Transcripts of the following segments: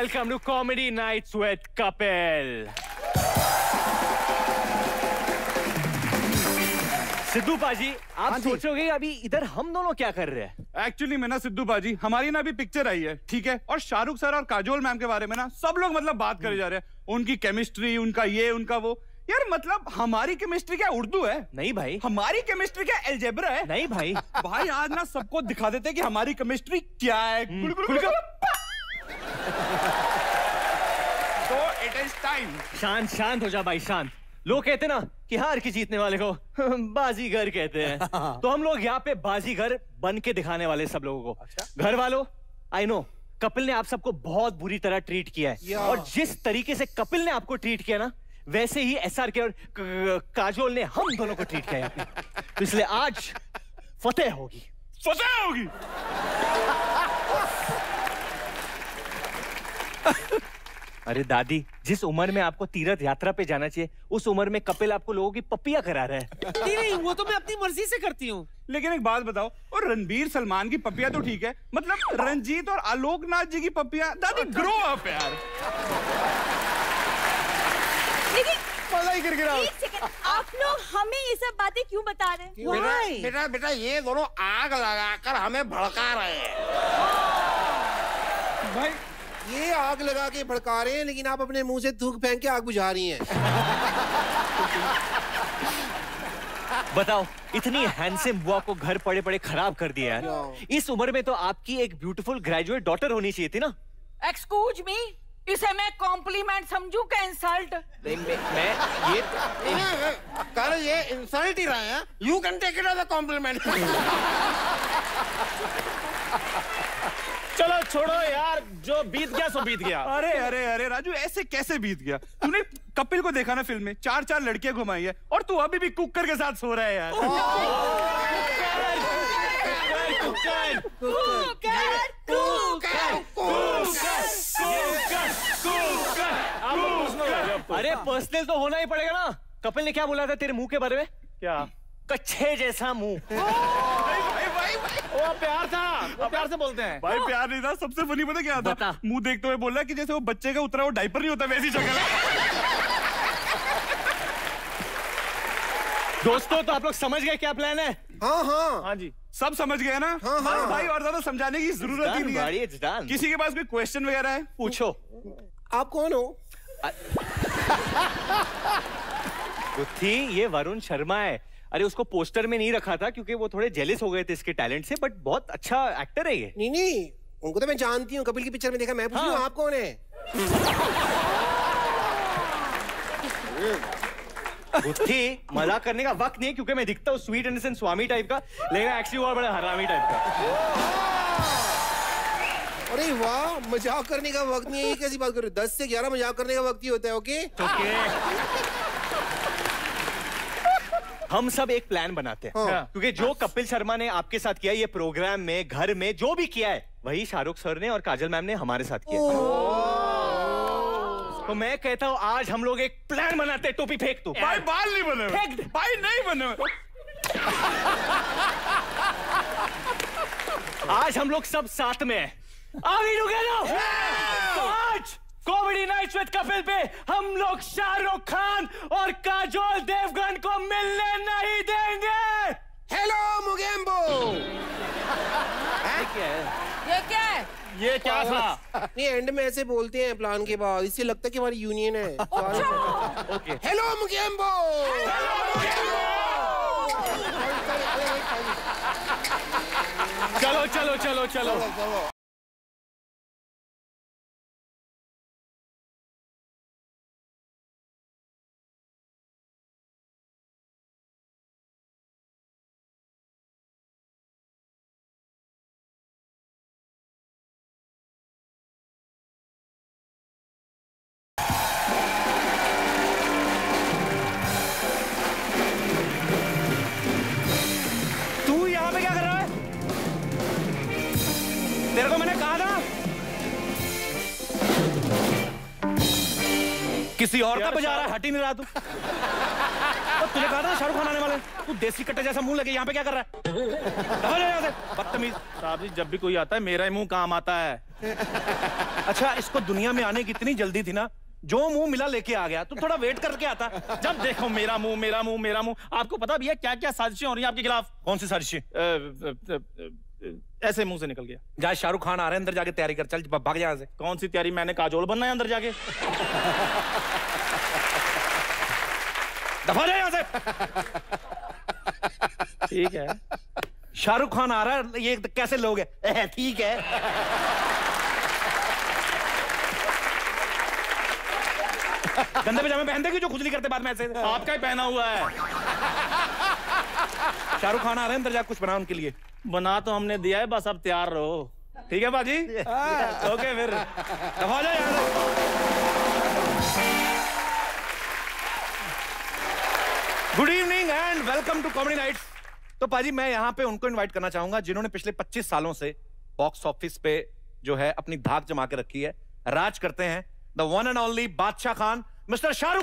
welcome to Comedy Nights with Kapil. Sidhu paaji, आप सोचोगे अभी इधर हम दोनों क्या कर रहे हैं? एक्चुअली में ना सिद्धू पाजी, हमारी ना अभी पिक्चर आई है, ठीक है? और शाहरुख सर और काजोल मैम के बारे में ना सब लोग मतलब बात करे जा रहे हैं। उनकी केमिस्ट्री, उनका ये, उनका वो। यार मतलब हमारी केमिस्ट्री क्या उर्दू है? नहीं भाई। हमारी केमिस्ट्री क्या अलजेब्रा है? नहीं भाई। भाई आज ना सबको दिखा देते कि हमारी केमिस्ट्री क्या है। तो इट इज टाइम। शांत हो जा भाई, शांत। लोग कहते ना कि हार के जीतने वाले को बाजीगर कहते हैं। तो हम लोग यहाँ पे बाजीगर बन के दिखाने वाले सब लोगों को। अच्छा? घर वालों, आई नो कपिल ने आप सबको बहुत बुरी तरह ट्रीट किया है, और जिस तरीके से कपिल ने आपको ट्रीट किया ना, वैसे ही SRK और काजोल ने हम दोनों को ट्रीट किया है। तो इसलिए आज फतेह होगी। फतेह होगी। अरे दादी, जिस उम्र में आपको तीर्थ यात्रा पे जाना चाहिए, उस उम्र में कपिल आपको लोगों की पप्पियां करा रहा है। नहीं, वो तो मैं अपनी मर्जी से करती हूँ। लेकिन एक बात बताओ, और रणबीर सलमान की पप्पियां तो ठीक है, मतलब रंजीत और आलोकनाथ जी की पप्पियां, दादी ग्रो अप यार। लेकिन एक सेकंड, आप लोग हमें ये सब बातें क्यों बता रहे हैं? बेटा ये दोनों आग लगाकर हमें भड़का रहे हैं। भाई ये आग लगा के भड़का रहे हैं, लेकिन आप अपने मुंह से थूक फेंक के आग बुझा रही हैं। बताओ, इतनी हैंडसम बुआ को घर पड़े पड़े खराब कर दिया यार। इस उम्र में तो आपकी एक ब्यूटीफुल ग्रेजुएट डॉटर होनी चाहिए थी ना। एक्सक्यूज मी, इसे मैं कॉम्प्लीमेंट समझूं क्या इंसल्ट? मैं ये कर ये इंसल्ट ही रहा है। You can take it as a compliment. चलो छोड़ो यार, जो बीत गया सो बीत गया। अरे अरे अरे राजू, ऐसे कैसे बीत गया? तूने कपिल को देखा ना फिल्म में, 4 लड़कियां घुमाई है, और तू अभी भी कुकर के साथ सो रहा है यार। अरे पर्सनल तो होना ही पड़ेगा ना। कपिल ने क्या बोला था तेरे मुंह के बारे में? क्या? कच्छे जैसा मुंह। वो प्यार था, वो प्यार से बोलते हैं। भाई प्यार नहीं था, सबसे फनी पता क्या था? मुंह देखते हुए बोला कि जैसे वो बच्चे का उतरा वो डायपर नहीं होता, वैसी शक्ल है। दोस्तों, तो आप लोग समझ गए क्या प्लान है? हाँ जी, सब समझ गए ना? हाँ भाई, और ज्यादा समझाने की जरूरत ही नहीं है। किसी के पास कोई क्वेश्चन वगैरह है? पूछो। आप कौन हो? गुत्थी, ये वरुण शर्मा है। अरे उसको पोस्टर में नहीं रखा था क्योंकि वो थोड़े जेलिस हो गए थे इसके टैलेंट से, बट बहुत अच्छा एक्टर है ये। नहीं, उनको तो मैं जानती हूँ, कपिल की पिक्चर में देखा। मैं पूछूं आप कौन है? गुत्थी, मजाक करने का वक्त नहीं है, क्योंकि मैं दिखता हूँ स्वीट इनोसेंट स्वामी टाइप का, लेकिन एक्चुअली वो बड़ा हरामी टाइप का। अरे वाह, मजाक करने का वक्त नहीं है, ये कैसी बात कर रहे हो? 10 से 11 मजाक करने का वक्त ही होता है। ओके। हम सब एक प्लान बनाते हैं, क्योंकि जो कपिल शर्मा ने आपके साथ किया, ये प्रोग्राम में, घर में जो भी किया है, वही शाहरुख सर ने और काजल मैम ने हमारे साथ किया। तो मैं कहता हूँ आज हम लोग एक प्लान बनाते हैं। टोपी फेंक तू। भाई बाल नहीं बने हुए। फेंक। भाई नहीं बने हुए। आज हम लोग सब साथ में हैं। Are we together? तो आज कॉमेडी नाइट्स विद कपिल पे हम लोग शाहरुख खान और काजोल देवगन को मिलने नहीं देंगे। हेलो मुगेम्बो। ये क्या है? ये क्या है? ये क्या था? नहीं, एंड में ऐसे बोलते हैं प्लान के बाद, इससे लगता है कि हमारी यूनियन है। ओके। हेलो मुगेम्बो। चलो चलो चलो चलो। किसी और का बजा रहा है, हट ही नहीं रहा तू। तो तुझे कहा था ना शाहरुख खान आने वाले, तू देसी कट्टे जैसा मुंह लेके यहाँ पे क्या कर रहा है? बदतमीज। साहब जी, जब भी कोई आता है मेरा ही मुंह काम आता है। अच्छा, इसको दुनिया में आने की इतनी जल्दी थी ना, जो मुंह मिला लेके आ गया। तू थोड़ा वेट करके आता। जब देखो मेरा मुंह मेरा मुंह मेरा मुंह। आपको पता भी है क्या क्या साजिशें हो रही हैं आपके खिलाफ? कौन सी साजिशें? ऐसे मुंह से निकल गया। जा, शाहरुख खान आ रहे हैं, अंदर जाके तैयारी कर। चल भाग यहाँ से। कौन सी तैयारी? मैंने काजोल बनना है अंदर जाके। दफा जा यहाँ से। ठीक है, शाहरुख खान आ रहा है, ये कैसे लोग हैं? ठीक है। गंदे पजामे पहनते कि जो खुजली करते बाद में ऐसे? आपका ही पहना हुआ है। शाहरुख खान आ रहे हैं, अंदर जाके कुछ बना उनके लिए। बना तो हमने दिया है, बस अब तैयार रहो। ठीक है बाजी? ओके फिर दफा जा यहाँ से। Good evening and welcome to comedy nights. तो पाजी, मैं यहाँ पे उनको इनवाइट करना चाहूंगा जिन्होंने पिछले 25 सालों से बॉक्स ऑफिस पे जो है अपनी धाक जमा के रखी है, राज करते हैं। द वन एंड ओनली बादशाह खान, मिस्टर शाहरुख।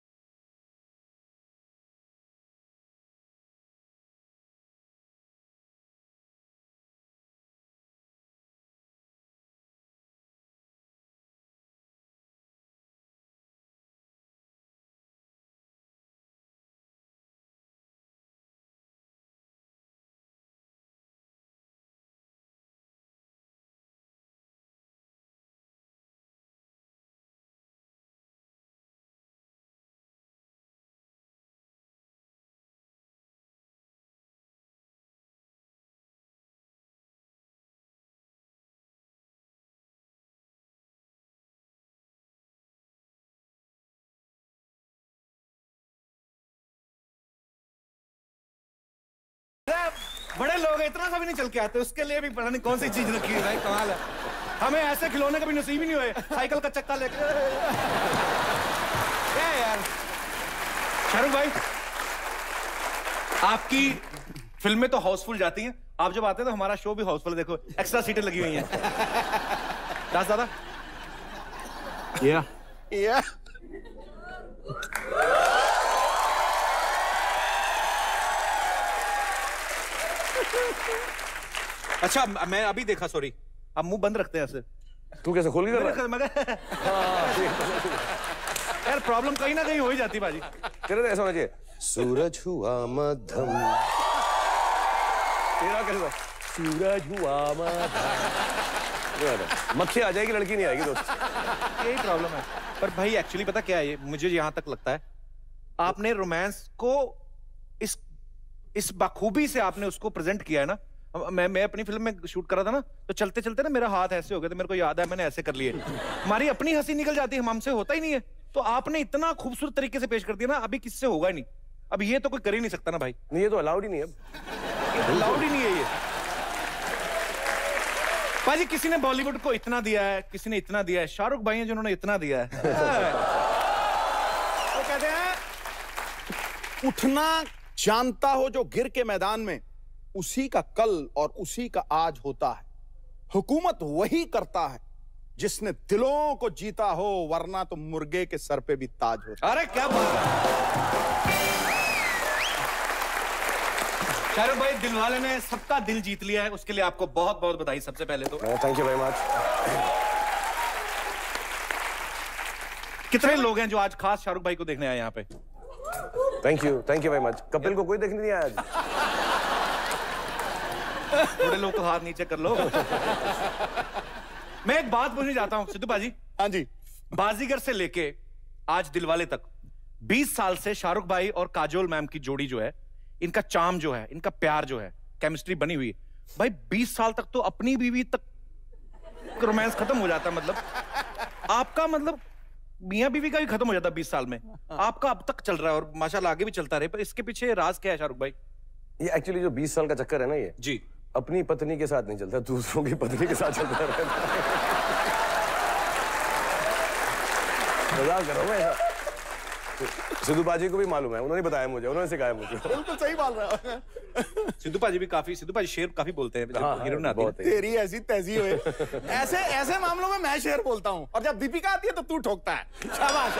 बड़े लोग इतना सा भी नहीं चल के आते, उसके लिए भी पता नहीं कौन सी चीज रखी है भाई, कमाल है। हमें ऐसे खिलौने कभी नसीब ही नहीं हुए, साइकिल का चक्का लेके। क्या यार शाहरुख भाई, आपकी फिल्में तो हाउसफुल जाती हैं, आप जब आते हैं तो हमारा शो भी हाउसफुल है। देखो एक्स्ट्रा सीटें लगी हुई हैं। दास दादा या अच्छा, मैं अभी देखा, सॉरी। अब मुंह बंद रखते हैं ऐसे। तू कैसे खोल कर रहा है? यार प्रॉब्लम कहीं ना कहीं हो ही जाती बाजी। तेरे तो ऐसा होना चाहिए, सूरज हुआ मध्यम। तेरा कैसा? सूरज हुआ मध्यम। मक्खी आ जाएगी, लड़की नहीं आएगी दोस्त। यही प्रॉब्लम है। पर भाई एक्चुअली पता क्या है, मुझे यहां तक लगता है आपने रोमांस को इस बखूबी से आपने उसको प्रेजेंट किया है ना। मैं अपनी फिल्म में शूट कर रहा था ना, तो चलते चलते ना मेरा हाथ ऐसे हो गया, तो मेरे को याद है मैंने ऐसे कर लिए। हमारी अपनी हंसी निकल जाती है, हमसे होता ही नहीं है। तो आपने इतना खूबसूरत तरीके से पेश कर दिया ना, अभी किससे होगा नहीं। अब ये तो कोई कर ही नहीं सकता ना भाई। नहीं, ये तो अलाउड ही नहीं है, अलाउड ही नहीं है ये। भाई किसी ने बॉलीवुड को इतना दिया है, किसी ने इतना दिया है। शाहरुख भाई हैं जिन्होंने इतना दिया है। वो कहते हैं उठना जानता हो जो गिर के मैदान में, उसी का कल और उसी का आज होता है। हुकूमत वही करता है जिसने दिलों को जीता हो, वरना तो मुर्गे के सर पे भी ताज होता है। अरे क्या बात है शाहरुख भाई, दिलवाले ने सबका दिल जीत लिया है, उसके लिए आपको बहुत बहुत बधाई सबसे पहले तो। Thank you very much. कितने लोग हैं जो आज खास शाहरुख भाई को देखने आए यहाँ पे? Thank you very much. Kapil को कोई देखने नहीं आया आज। थोड़े लोग तो हाथ नीचे कर लो। मैं एक बात पूछने जाता हूं सिद्धू बाजी। हाँ जी। बाजीगर से लेके आज दिलवाले तक 20 साल से शाहरुख भाई और काजोल मैम की जोड़ी जो है, इनका चार्म जो है, इनका प्यार जो है, केमिस्ट्री बनी हुई है भाई। 20 साल तक तो अपनी बीवी तक रोमांस खत्म हो जाता है। मतलब आपका मतलब मियां बीवी का भी खत्म हो जाता है 20 साल में, आपका अब तक चल रहा है और माशाल्लाह आगे भी चलता रहे। पर इसके पीछे राज क्या है शाहरुख भाई? ये एक्चुअली जो 20 साल का चक्कर है ना, ये जी अपनी पत्नी के साथ नहीं चलता, दूसरों की पत्नी के साथ चलता रहता है। मजाक कर रहा हूं मैं। सिद्धू बाजी को भी मालूम है, उन्होंने बताया मुझे, उन्होंने सिखाया मुझे। बिल्कुल सही बोल रहा है। सिद्धू पाजी भी काफी, सिद्धू पाजी शेर काफी बोलते हैं। हाँ, हीरो ने आती है तेरी ऐसी तहजीब है। ऐसे ऐसे मामलों में मैं शेर बोलता हूँ, और जब दीपिका आती है तो तू ठोकता है। शाबाश।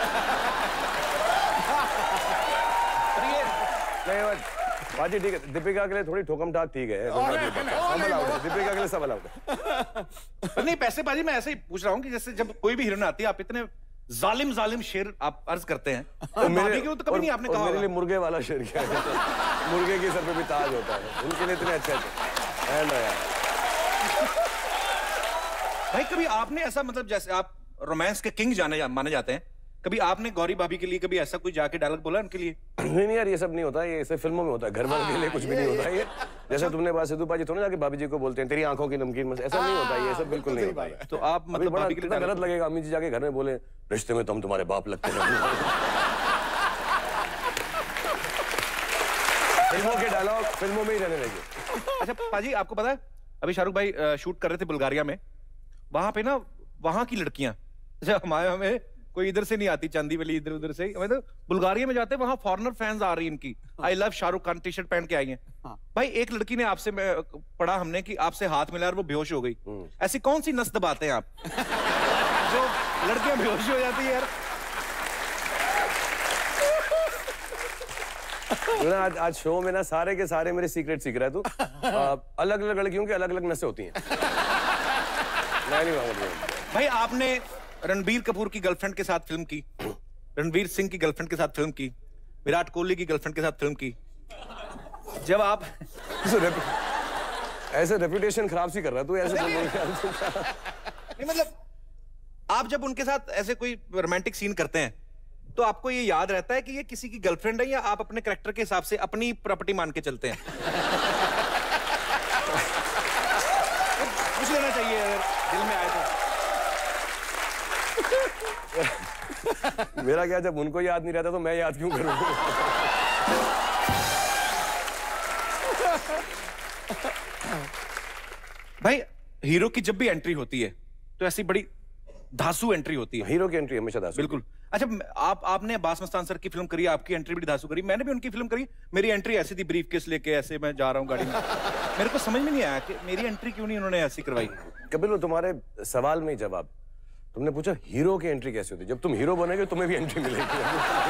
बाजी ठीक है, दीपिका के लिए थोड़ी ठोकम ठाक ठीक है, दीपिका के लिए सब अलाउड है। पर नहीं पैसे बाजी, मैं ऐसे ही पूछ रहा हूँ कि जैसे जब कोई भी हीरोइन आती है, आप इतने जालिम शेर आप अर्ज करते हैं, तो भाभी के तो कभी नहीं आपने कहा। मेरे लिए मुर्गे वाला शेर क्या है? मुर्गे के सर पे भी ताज होता है, उनके लिए इतने अच्छे है ना यार। भाई कभी आपने ऐसा, मतलब जैसे आप रोमांस के किंग माने जाते हैं, कभी आपने गौरी भाभी के लिए कभी ऐसा कोई जाके डायलॉग बोला उनके लिए? नहीं यार, ये सब नहीं होता, ये सिर्फ फिल्मों में होता है, घर वालों के लिए कुछ भी नहीं होता ये। जैसे तुमने बात सिद्धू पाजी थोड़ा जाके भाभी जी को बोलते हैं तेरी आंखों की नमकीन मस्त, ऐसा नहीं होता, ये सब बिल्कुल नहीं होता। तो आप मतलब भाभी के लिए गलत लगेगा अम्मी जी जाके घर में बोले रिश्ते में तुम तुम्हारे बाप लगते हैं। फिल्मों के डायलॉग फिल्मों में ही रहने लगे। अच्छा पाजी, आपको पता है अभी शाहरुख भाई शूट कर रहे थे बुल्गारिया में, वहां पे ना वहां की लड़कियां, हमें कोई इधर से नहीं आती, चांदी वाली इधर उधर से, तो बुल्गारिया में जाते हैं, वहां फॉरेनर फैंस आ रही हैं इनकी, I love Shahrukh Khan T shirt पहन के आई हैं। भाई एक लड़की ने आपसे पढ़ा हमने कि आपसे हाथ मिला और वो बेहोश हो गई। ऐसी कौन सी नस दबाते हैं आप जो लड़कियां बेहोश हो जाती है यार? आज शो में ना सारे के सारे मेरे सीक्रेट सीख रहा है तू। अलग अलग लड़कियों की अलग अलग नसें होती हैं। मैं नहीं मांगूंगा भाई। आपने रणबीर कपूर की गर्लफ्रेंड के साथ फिल्म की, रणवीर सिंह की गर्लफ्रेंड के साथ फिल्म की, विराट कोहली की गर्लफ्रेंड के साथ फिल्म की। जब आप ऐसे रेपुटेशन खराब सी कर रहा है तू, ऐसे नहीं मतलब आप जब उनके साथ ऐसे कोई रोमांटिक सीन करते हैं तो आपको ये याद रहता है कि ये किसी की गर्लफ्रेंड है, या आप अपने कैरेक्टर के हिसाब से अपनी प्रॉपर्टी मान के चलते हैं? पूछ लेना चाहिए अगर दिल में आए तो। मेरा क्या, जब उनको याद नहीं रहता तो मैं याद क्यों करूं? भाई हीरो की जब भी एंट्री होती है तो ऐसी बड़ी धांसू एंट्री होती है। हीरो की एंट्री हमेशा धांसू। बिल्कुल। अच्छा आपने अब्बास मस्तान सर की फिल्म करी, आपकी एंट्री बड़ी धांसू करी, मैंने भी उनकी फिल्म करी, मेरी एंट्री ऐसी थी, ब्रीफ केस लेके ऐसे मैं जा रहा हूँ गाड़ी में। मेरे को समझ में नहीं आया कि मेरी एंट्री क्यों नहीं उन्होंने ऐसी करवाई। कपिल, तुम्हारे सवाल में जवाब, तुमने पूछा हीरो की एंट्री कैसे होती है, जब तुम हीरो बनेगे तुम्हें भी एंट्री मिलेगी।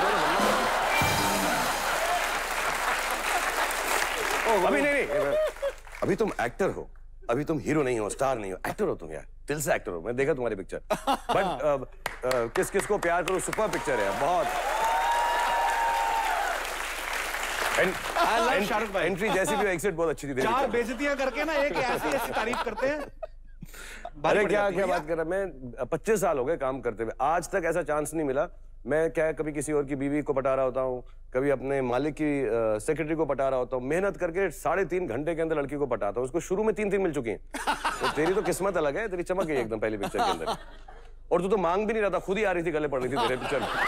अभी नहीं, अभी तुम एक्टर हो, अभी तुम हीरो नहीं हो, स्टार नहीं हो, एक्टर हो तुम यार, दिल से एक्टर हो। मैं देखा तुम्हारी पिक्चर, बट किस किस को प्यार करो सुपर पिक्चर है बहुत। शाहरुख भाई एंट्री जैसी भी एग्जिट बहुत अच्छी थी। 4 बेइज्जतियां करके ना एक ऐसी तारीफ करते हैं। अरे क्या बात कर रहा, मैं 25 साल हो गए काम करते हुए, आज तक ऐसा चांस नहीं मिला। मैं क्या कभी किसी और की बीवी को पटा रहा होता हूँ, कभी अपने मालिक की सेक्रेटरी को पटा रहा होता हूँ, मेहनत करके 3.5 घंटे के अंदर लड़की को पटाता हूँ। उसको शुरू में 3 मिल चुकी हैं। तो तेरी तो किस्मत अलग है, तेरी चमक है एकदम पहली पिक्चर के अंदर। और तू तो मांग भी नहीं रहा था, खुद ही आ रही थी, गले पड़ रही थी तेरे पिक्चर में।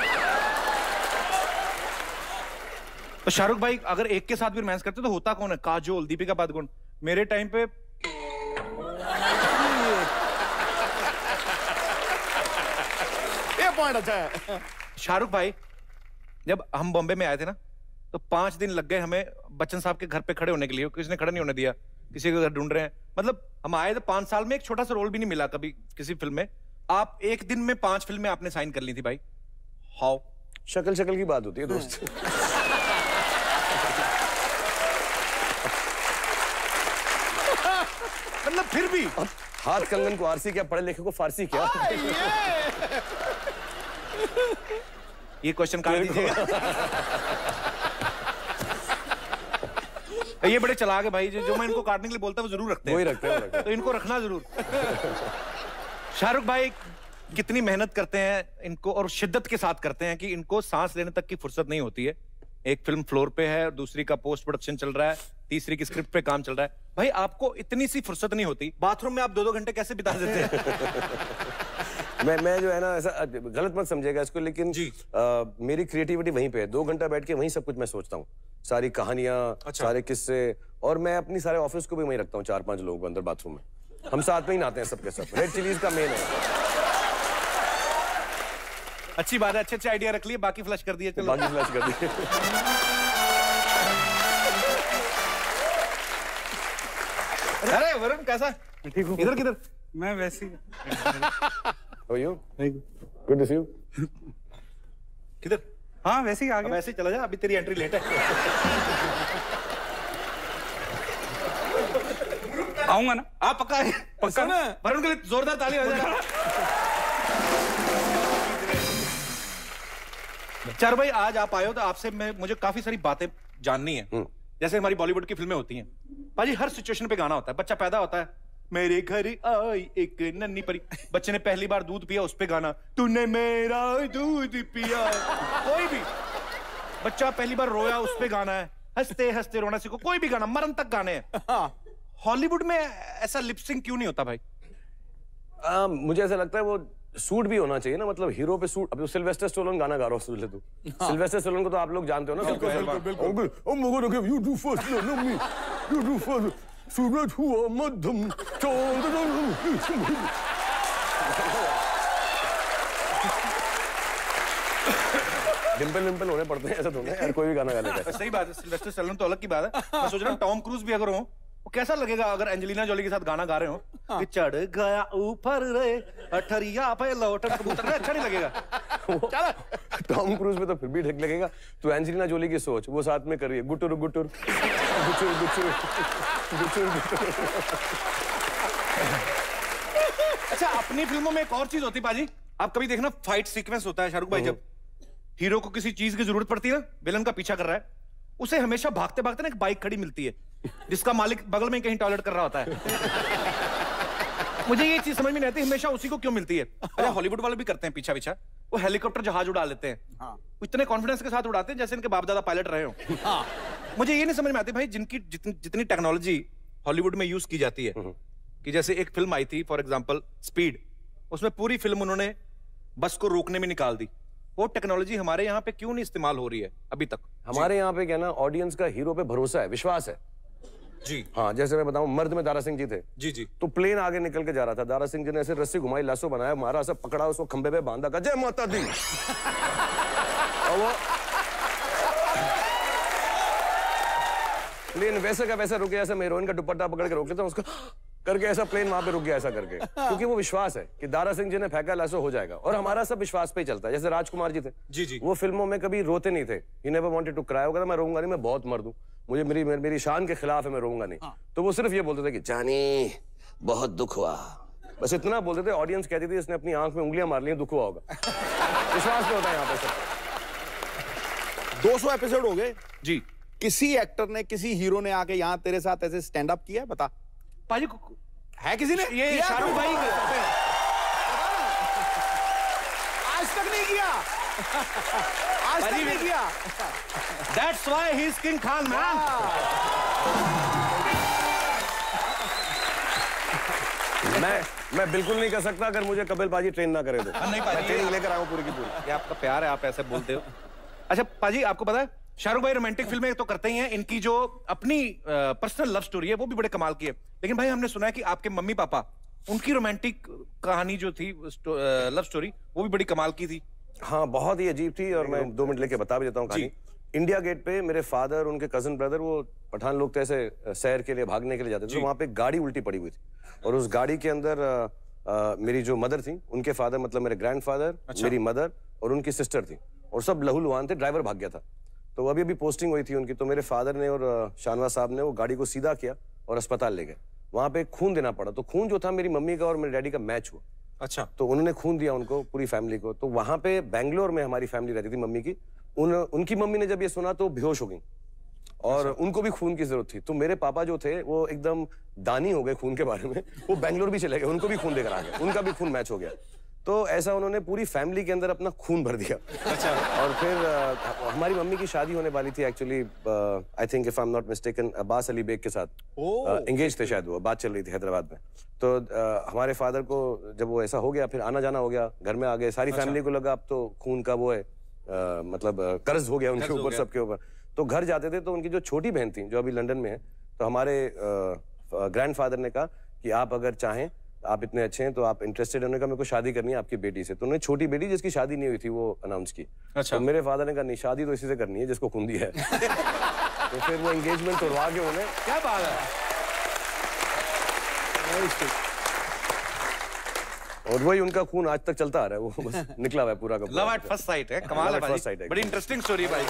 तो शाहरुख भाई अगर एक के साथ भी रोमांस करते तो होता कौन है? काजोल, दीपिका पादुकोण। मेरे टाइम पे ये पॉइंट अच्छा है। शाहरुख भाई जब हम बॉम्बे में आए थे ना, तो 5 दिन लग गए हमें बच्चन साहब के घर पे खड़े होने के लिए। किसी ने खड़ा नहीं होने दिया, किसी को घर ढूंढ रहे हैं। मतलब हम आए तो 5 साल में एक छोटा सा रोल भी नहीं मिला कभी किसी फिल्म में। आप एक दिन में 5 फिल्में आपने साइन कर ली थी भाई। हाउ? शक्ल की बात होती है दोस्त। मतलब फिर भी हाथ कंगन को आरसी क्या, पढ़े लिखे को फारसी क्या? ये क्वेश्चन काट दीजिएगा। ये बड़े चलाक है भाई, जो मैं इनको काटने के लिए बोलता हूँ वो जरूर रखते हैं। वही रखते हैं। तो इनको रखना जरूर। शाहरुख भाई कितनी मेहनत करते हैं इनको, और शिद्दत के साथ करते हैं कि इनको सांस लेने तक की फुर्सत नहीं होती है। एक फिल्म फ्लोर पे है, दूसरी का पोस्ट प्रोडक्शन चल रहा है, तीसरी की स्क्रिप्ट पे काम चल रहा है। भाई आपको इतनी सी फुर्सत नहीं होती, बाथरूम में आप 2-2 घंटे कैसे बिता देते हैं? मैं जो है ना, ऐसा गलत मत समझेगा इसको, लेकिन मेरी क्रिएटिविटी वहीं पे है। 2 घंटा बैठ के वहीं सब कुछ मैं सोचता हूँ, सारी कहानियां, सारे किस्से, और मैं अपनी सारे ऑफिस को भी वहीं रखता हूँ, 4-5 लोगों को अंदर बाथरूम में। हम साथ में ही नहाते हैं सबके सब। रेड चिलीज का मेन है। अच्छी बात है, अच्छे आइडिया रख लिए, बाकी फ्लश कर दिए। चलो बाकी फ्लश कर दिए। अरे वरुण कैसा? ठीक हूँ। इधर किधर? मैं वैसे ही। How are you? Good to see you. किधर? हाँ वैसे ही आ गया। वैसे ही चला जा, अभी तेरी एंट्री लेट है। आऊंगा ना? आप पक्का ना? वरुण के लिए जोरदार ताली हो जाए। चार भाई आज आप आए हो तो आपसे मुझे काफी सारी बातें जाननी है। जैसे हमारी बॉलीवुड की फिल्में होती हैं, पाजी हर सिचुएशन पे गाना होता है। बच्चा पैदा होता है, मेरे घर आई एक नन्ही परी, बच्चे ने पहली बार दूध पिया, उस पे गाना, तूने मेरा दूध पिया। कोई भी बच्चा पहली बार रोया, उस पे गाना है, हंसते हंसते रोना सीखो, कोई भी गाना, मरण तक गाने हैं। हॉलीवुड में ऐसा लिपसिंग क्यों नहीं होता भाई? मुझे ऐसा लगता है वो सूट भी होना चाहिए ना, मतलब हीरो पे सूट। अभी सिल्वेस्टर स्टैलोन गाना गा रहा हूँ, सुन ले तू। सिल्वेस्टर स्टैलोन को तो आप लोग जानते हो ना? बिल्कुल। You do first, no me. You do first. सूरज हुआ मध्यम, चांद डिम्पल होने पड़ते हैं, ऐसा थोड़ा यार कोई भी गाना गा लेता है। सही बात है, सिल्वेस्टर स्टैलोन तो अलग की बात है। मैं सोच रहा हूँ टॉम क्रूज भी अगर हो, वो कैसा लगेगा अगर एंजेलिना जोली के साथ गाना गा रहे हो कि चढ़ गया ऊपर रे अठरिया पे लौटन कबूतर, अच्छा नहीं लगेगा? टॉम क्रूज में तो फिर भी ठीक लगेगा। तो एंजेलिना जोली की सोच, वो साथ में कर रही है गुटुर गुटुर गुचुर गुचुर गुचुर गुचुर। अच्छा, अपनी फिल्मों में एक और चीज होती है पाजी, आप कभी देखना फाइट सीक्वेंस होता है शाहरुख भाई, जब हीरो को किसी चीज की जरूरत पड़ती है ना, विलन का पीछा कर रहा है, उसे हमेशा भागते भागते ना एक बाइक खड़ी मिलती है जिसका मालिक बगल में कहीं टॉयलेट कर रहा होता है। मुझे ये चीज समझ में नहीं आती हमेशा उसी को क्यों मिलती है। अरे हॉलीवुड वाले भी करते हैं पीछा पीछा, वो हेलीकॉप्टर जहाज उड़ा लेते हैं। इतने कॉन्फिडेंस के साथ उड़ाते हैं जैसे इनके बाप दादा पायलट रहे हो। मुझे ये नहीं समझ में आती भाई, जिनकी जितनी टेक्नोलॉजी हॉलीवुड में यूज की जाती है, कि जैसे एक फिल्म आई थी फॉर एग्जांपल स्पीड, उसमें पूरी फिल्म उन्होंने बस को रोकने में निकाल दी। वो टेक्नोलॉजी हमारे यहाँ पे क्यों नहीं इस्तेमाल हो रही है अभी तक? हमारे यहाँ पे क्या ना, ऑडियंस का हीरो पे भरोसा है, विश्वास है जी। हाँ, जैसे मैं बताऊं, मर्द में दारा सिंह जी थे जी जी, तो प्लेन आगे निकल के जा रहा था, दारा सिंह जी ने ऐसे रस्सी घुमाई, लाशो बनाया, मारा, सब पकड़ा, उसको खंबे पे बांधा, कहा जय माता दी। और वो प्लेन वैसे का वैसा रुक गया, ऐसा मैं हीरोइन का दुपट्टा पकड़ के रोक लेता हूं उसका करके, ऐसा प्लेन वहां पे रुक गया ऐसा करके, क्योंकि वो विश्वास है कि दारा सिंह जी ने फेंका, लाशो हो जाएगा। और हमारा सब विश्वास पे ही चलता है। जैसे राजकुमार जी थे जी जी, वो फिल्मों में कभी रोते नहीं थे, he never wanted to cry. वो कहता मैं रोऊंगा नहीं, मैं बहुत मर्द हूं, मुझे मेरी शान के खिलाफ है, मैं रोऊंगा नहीं। तो वो सिर्फ ये बोलते थे कि जानी बहुत दुख हुआ, बस इतना बोलते थे। ऑडियंस कहती थी इसने अपनी आंख में उंगलियां मार ली, दुख हुआ होगा। विश्वास पे होता है यहाँ पे सब। 200 एपिसोड हो गए जी, किसी एक्टर ने, किसी हीरो ने आके यहाँ तेरे साथ ऐसे स्टैंड अप किया है? बता पाजी है किसी ने? ये शाहरुख भाई आज तक नहीं किया, आज तक नहीं किया। That's why he's King Khan, man. मैं बिल्कुल नहीं कर सकता अगर मुझे कपिल पाजी ट्रेन ना करे तो। नहीं पाजी, ट्रेनिंग लेकर आऊं पूरी की पूरी। ये आपका प्यार है, आप ऐसे बोलते हो। अच्छा पाजी, आपको पता है शाहरुख भाई रोमांटिक फिल्में तो करते ही हैं, इनकी जो अपनी पर्सनल लव स्टोरी है वो भी बड़े कमाल की है। लेकिन भाई हमने सुना है कि आपके मम्मी पापा, उनकी रोमांटिक कहानी जो थी, लव स्टोरी, वो भी बड़ी कमाल की थी। हाँ, बहुत ही अजीब थी, और मैं 2 मिनट लेके बता भी देता हूँ कहानी। इंडिया गेट पे मेरे फादर, उनके कजन ब्रदर, वो पठान लोग थे, ऐसे सैर के लिए, भागने के लिए जाते थे, तो वहाँ पे गाड़ी उल्टी पड़ी हुई थी, और उस गाड़ी के अंदर मेरी जो मदर थी, उनके फादर मतलब मेरे ग्रैंडफादर, मेरी मदर और उनकी सिस्टर थी, और सब लहूलुहान थे। ड्राइवर भाग गया था, तो अभी पोस्टिंग हुई थी उनकी, तो मेरे फादर ने और शाहनवाज साहब ने वो गाड़ी को सीधा किया और अस्पताल ले गए। वहाँ पे खून देना पड़ा, तो खून जो था मेरी मम्मी का और मेरे डैडी का मैच हुआ। अच्छा, तो उन्होंने खून दिया उनको, पूरी फैमिली को। तो वहाँ पे बेंगलोर में हमारी फैमिली रहती थी मम्मी की, उनकी मम्मी ने जब ये सुना तो बेहोश हो गई, और उनको भी खून की जरूरत थी। तो मेरे पापा जो थे वो एकदम दानी हो गए खून के बारे में, वो बेंगलोर भी चले गए, उनको भी खून देकर आ गए, उनका भी खून मैच हो गया। तो ऐसा उन्होंने पूरी फैमिली के अंदर अपना खून भर दिया। अच्छा। और फिर हमारी मम्मी की शादी होने वाली थी actually, I think if I am not mistaken, Abbas Ali Beg के साथ एंगेज थे शायद, वो बात चल रही थी हैदराबाद में। तो हमारे फादर को जब वो ऐसा हो गया, फिर आना जाना हो गया, घर में आ गए, सारी फैमिली को लगा अब तो खून का वो है, मतलब कर्ज हो गया उनके ऊपर, सबके ऊपर। तो घर जाते थे, तो उनकी जो छोटी बहन थी जो अभी लंदन में है, तो हमारे ग्रैंडफादर ने कहा कि आप अगर चाहें आप इतने अच्छे हैं तो आप इंटरेस्टेड होने का, मेरे को शादी करनी है आपकी बेटी से। तो उन्होंने छोटी बेटी जिसकी शादी नहीं हुई थी वो अनाउंस की। अच्छा। तो मेरे फादर ने कहा नहीं शादी तो इसी से करनी है जिसको खून दिया है। तो फिर वो एंगेजमेंट तोड़वा के उन्हें। क्या बात है। और वही उनका खून आज तक चलता आ रहा है, वो बस निकला हुआ है पूरा का पूरा। लव एट फर्स्ट साइट है, कमाल है भाई, बड़ी इंटरेस्टिंग स्टोरी है भाई।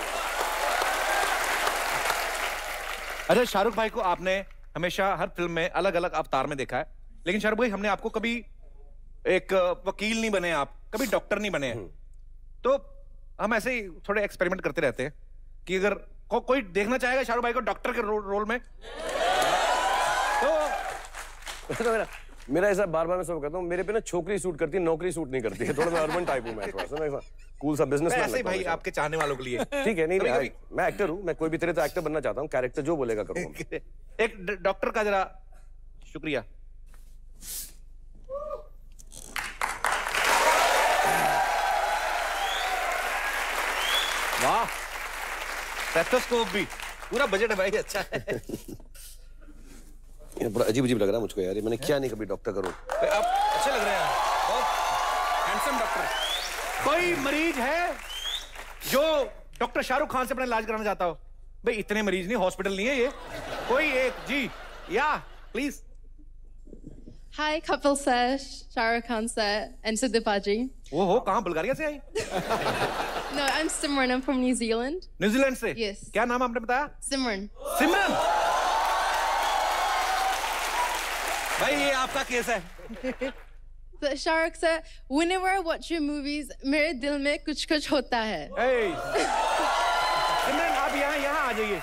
अच्छा, शाहरुख भाई को आपने हमेशा हर फिल्म में अलग अलग अवतार में देखा है, लेकिन शाहरुख भाई हमने आपको कभी एक वकील नहीं बने, आप कभी डॉक्टर नहीं बने हैं। तो हम ऐसे ही थोड़े एक्सपेरिमेंट करते रहते हैं कि अगर कोई देखना चाहेगा शाहरुख भाई को डॉक्टर के रोल में तो मेरा ऐसा बार-बार मैं सब कहता हूँ, मेरे पे ना छोकरी सूट करती है, नौकरी सूट नहीं करती है। थोड़ा मैं अर्बन टाइप हूँ, मैं थोड़ा सा कूल सा बिजनेसमैन ऐसे भाई आपके चाहने वालों के लिए। ठीक है, नहीं मैं एक्टर हूँ, मैं कोई भी तरह का एक्टर बनना चाहता हूँ, कैरेक्टर जो बोलेगा करूँगा। एक डॉक्टर का जरा शुक्रिया। वाह, स्टेथोस्कोप भी, पूरा बजट है भाई, अच्छा है। ये बड़ा अजीब लग रहा है मुझको यार, ये मैंने क्या नहीं कभी डॉक्टर करूं। आप अच्छे लग रहे हैं, बहुत हैंडसम डॉक्टर। कोई मरीज है जो डॉक्टर शाहरुख खान से अपना इलाज कराना चाहता हो? भाई इतने मरीज नहीं, हॉस्पिटल नहीं है ये, कोई एक जी, या please. Hi, Kapil sir, Shahrukh Khan sir, and Suitability. वो हो कहाँ, बुल्गारिया से आई? No, I'm Simran. I'm from New Zealand. New Zealand से? Yes. क्या नाम आपने बताया? Simran. सिमरन। भाई ये आपका केस है। So, Shahrukh sir, whenever I watch your movies, मेरे दिल में कुछ होता है. Hey. सिमरन आप यहाँ आ जाइए।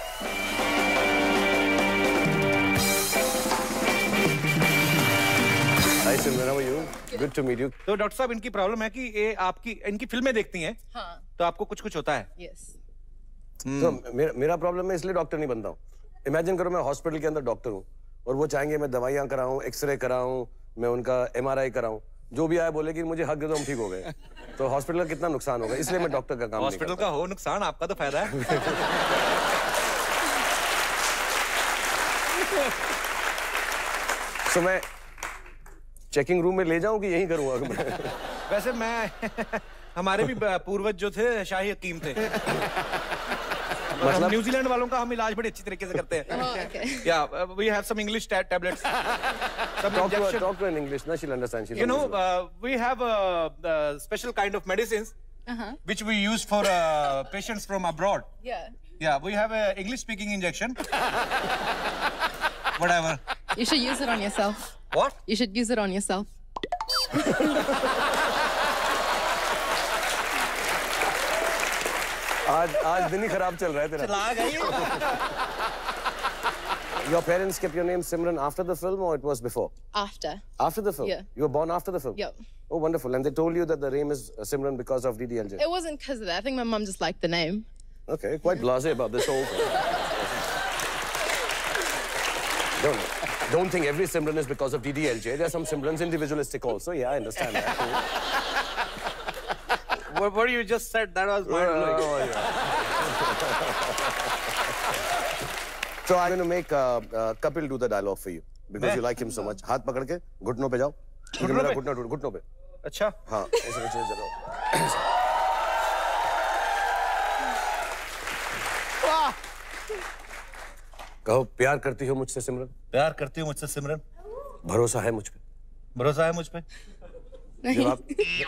Hi Simran, how are you? Good to meet you. तो डॉक्टर साहब इनकी प्रॉब्लम है कि ये इनकी फिल्में देखती हैं, हाँ. तो आपको कुछ होता है। Yes. तो मेरा प्रॉब्लम है इसलिए डॉक्टर नहीं बनता हूँ। इमेजिन करो मैं हॉस्पिटल के अंदर डॉक्टर हूँ और वो चाहेंगे मैं दवाइयाँ कराऊँ, एक्सरे कराऊँ, मैं उनका MRI कराऊँ, जो भी आए बोले कि मुझे हक दे दो हम ठीक हो गए। तो हॉस्पिटल का कितना नुकसान होगा, इसलिए मैं डॉक्टर का काम नहीं करता। हॉस्पिटल का हो नुकसान, आपका तो फायदा है। तो मैं चेकिंग रूम में ले जाऊं कि यहीं करूंगा? वैसे मैं हमारे भी पूर्वज जो थे शाही हकीम थे। मतलब न्यूजीलैंड वालों का हम इलाज बड़े अच्छी तरीके से करते हैं। या we have some English tablets, some injection. Talk to her in English, na she'll understand. You know, we have a special kind of medicines which we use for patients from abroad. Yeah, we have a English speaking injection. Whatever. You should use it on yourself. What? You should use it on yourself. आज दिन ही खराब चल रहा है तेरा। चला गई। Your parents kept your name Simran after the film or it was before? After. After the film? Yeah. You were born after the film? Yep. Oh, wonderful. And they told you that the name is Simran because of DDLJ? It wasn't because of that. I think my mum just liked the name. Okay, quite blasé about this whole thing. Don't think every Simran is because of DDLJ. There are some Simrans individualistic also. Yeah, I understand that. What you just said, that was mind-blowing. Oh, yeah. So I'm going to make Kapil do the dialogue for you because you like him so much. हाथ पकड़ के घुटनों पे जाओ. घुटनों पे. अच्छा. हाँ, ऐसे चलो. कहो प्यार करती हो मुझसे सिमरन? प्यार करती हो मुझसे सिमरन? भरोसा है मुझ पे? भरोसा है मुझ पे? जवाब.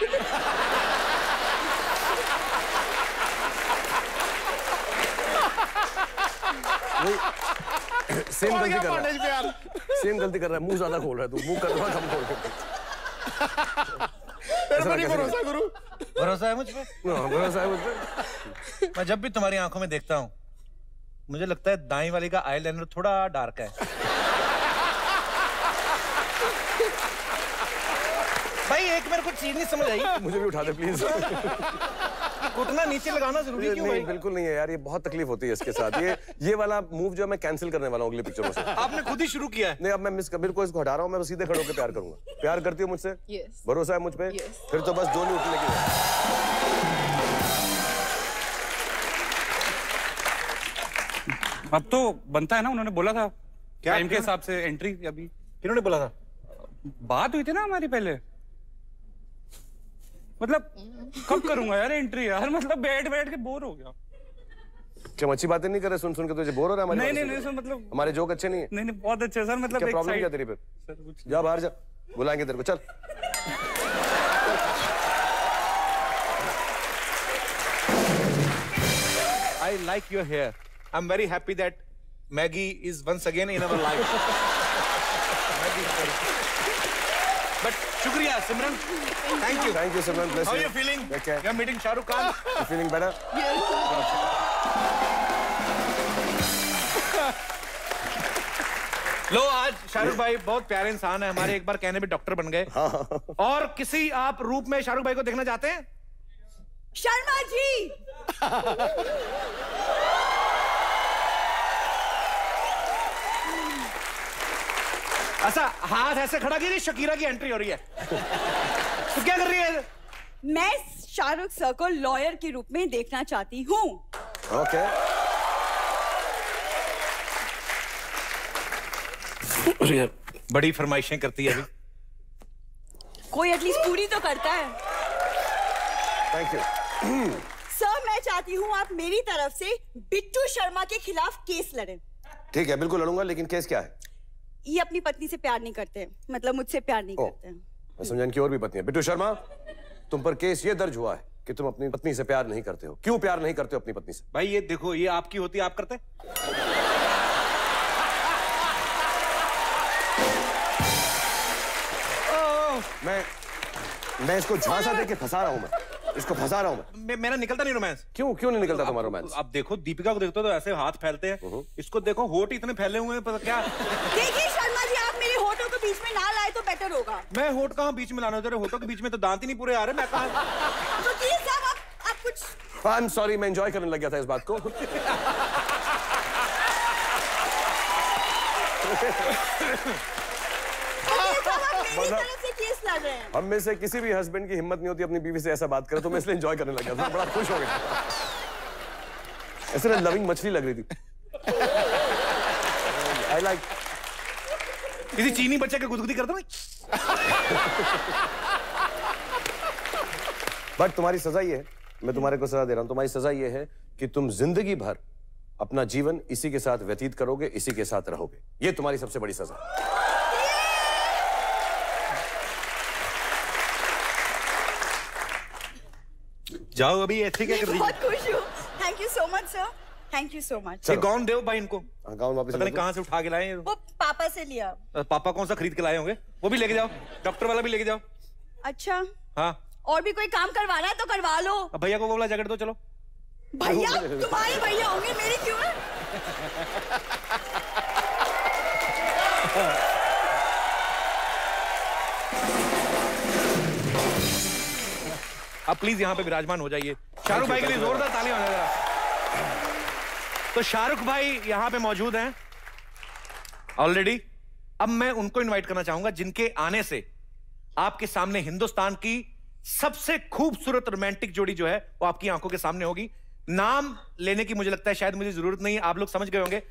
सेम गलती कर रहा है. सेम गलती कर रहा है. मुंह ज्यादा खोल रहा है तू. मुंह कर रहा कम खोल रहा है. भरोसा करूं. भरोसा है मुझ पे? भरोसा है मुझ पे. मैं जब भी तुम्हारी आंखों में देखता हूँ मुझे लगता है दाईं वाली का आईलाइनर थोड़ा डार्क है। भाई एक मेरे को चीज नहीं समझ आई। मुझे भी उठा दे प्लीज। घुटना नीचे लगाना जरूरी क्यों भाई? बिल्कुल नहीं है यार, ये बहुत तकलीफ होती है इसके साथ। ये वाला मूव जो है मैं कैंसिल करने वाला हूँ अगली पिक्चरों से। आपने खुद ही शुरू किया है? नहीं, अब मैं मिस कबीर को इसको हटा रहा हूँ। मैं सीधे खड़े होकर प्यार करूंगा। प्यार करती हो मुझसे? भरोसा है मुझ पे? फिर तो बस जोली उठने की। अब तो बनता है ना, उन्होंने बोला था टाइम के हिसाब से एंट्री। अभी किन्होंने बोला था? बात हुई थी ना हमारी पहले। मतलब कब करूंगा यार एंट्री यार, मतलब बैठ बैठ के बोर हो गया। क्या अच्छी बातें नहीं कर रहे, सुन सुन के तुझे बोर हो रहा है हमारी? नहीं सर, मतलब हमारे जोक अच्छे नहीं है? नहीं बहुत अच्छे सर, मतलब क्या प्रॉब्लम क्या तेरी पे? जा बाहर जा, बुलाएंगे तेरे को, चल। I like your hair. I'm very happy that Maggie is once again in our life. But shukriya, Simran. Thank you. Thank you, Simran. Bless How you. are you feeling? Okay. You're meeting Shahrukh Khan. You feeling better? लो, आज शाहरुख भाई बहुत प्यारे इंसान है हमारे, एक बार कहने पे डॉक्टर बन गए। और किसी आप रूप में शाहरुख भाई को देखना चाहते हैं? शर्मा जी। ऐसा हाथ ऐसे खड़ा कीजिए, शकीरा की एंट्री हो रही है। तो क्या कर रही है? मैं शाहरुख सर को लॉयर के रूप में देखना चाहती हूँ। ओके। बड़ी फरमाइशें करती है अभी। कोई एटलीस्ट पूरी तो करता है। Thank you. सर मैं चाहती हूँ आप मेरी तरफ से बिट्टू शर्मा के खिलाफ केस लड़ें। ठीक है, बिल्कुल लड़ूंगा, लेकिन केस क्या है? ये अपनी पत्नी से प्यार नहीं करते, मतलब मुझसे प्यार नहीं करते। मैं समझा इनकी और भी पत्नी है। बिट्टू शर्मा, तुम पर केस ये दर्ज हुआ है कि तुम अपनी पत्नी से प्यार नहीं करते हो। क्यों प्यार नहीं करते हो अपनी पत्नी से? भाई ये देखो, ये आपकी होती, आप करते? मैं इसको झांसा देके फंसा रहा हूं, मैं इसको फंसा रहा हूं। मेरा निकलता नहीं रोमांस। क्यों नहीं निकलता तुम्हारा रोमांस? अब देखो, दीपिका को देखते हो तो ऐसे हाथ फैलते हैं, इसको देखो होठ इतने फैले हुए हैं, पता क्या। देखिए शर्मा जी, आप मेरे होठों को बीच में ना लाए तो बेटर होगा। मैं होठ कहाँ बीच में लाना, तेरे होठों के बीच में तो दांत ही नहीं पूरे आ रहे, मैं कहाँ। तो प्लीज साहब आप कुछ। आई एम सॉरी, मैं एंजॉय करने लग गया था इस बात को। हम में से किसी भी हस्बैंड की हिम्मत नहीं होती अपनी बीवी से ऐसा बात करे, तो मैं इसलिए एंजॉय करने लग गया था, बड़ा खुश हो गया। ऐसे लविंग मछली लग रही थी। I like. किसी चीनी बच्चे के गुदगुदी कर दो। बट तुम्हारी सजा ये है, मैं तुम्हारे को सजा दे रहा हूं, तुम्हारी सजा ये है कि तुम जिंदगी भर अपना जीवन इसी के साथ व्यतीत करोगे, इसी के साथ रहोगे। ये तुम्हारी सबसे बड़ी सजा। जाओ अभी, ऐसे क्या कर रही है? बहुत खुश हूँ। Thank you so much sir, thank you so much. ये गाउन दो भाई इनको। गाउन वापस पता नहीं कहाँ से उठा के लाए। वो पापा से लिया। पापा कौन सा खरीद के लाए होंगे, वो भी लेके जाओ, डॉक्टर वाला भी लेके जाओ। अच्छा हाँ, और भी कोई काम करवाना है तो करवा लो। अब भैया को वो वाला जैकेट दो, चलो। भैया तुम्हारे भैया होंगे, मेरे क्यों है? अब प्लीज यहाँ पे विराजमान हो जाइए। शाहरुख भाई के लिए जोरदार तालियां हो जाएगा। तो शाहरुख भाई यहाँ पे मौजूद हैं ऑलरेडी। अब मैं उनको इनवाइट करना चाहूंगा जिनके आने से आपके सामने हिंदुस्तान की सबसे खूबसूरत रोमांटिक जोड़ी जो है वो आपकी आंखों के सामने होगी। नाम लेने की मुझे लगता है शायद मुझे जरूरत नहीं है, आप लोग समझ गए होंगे।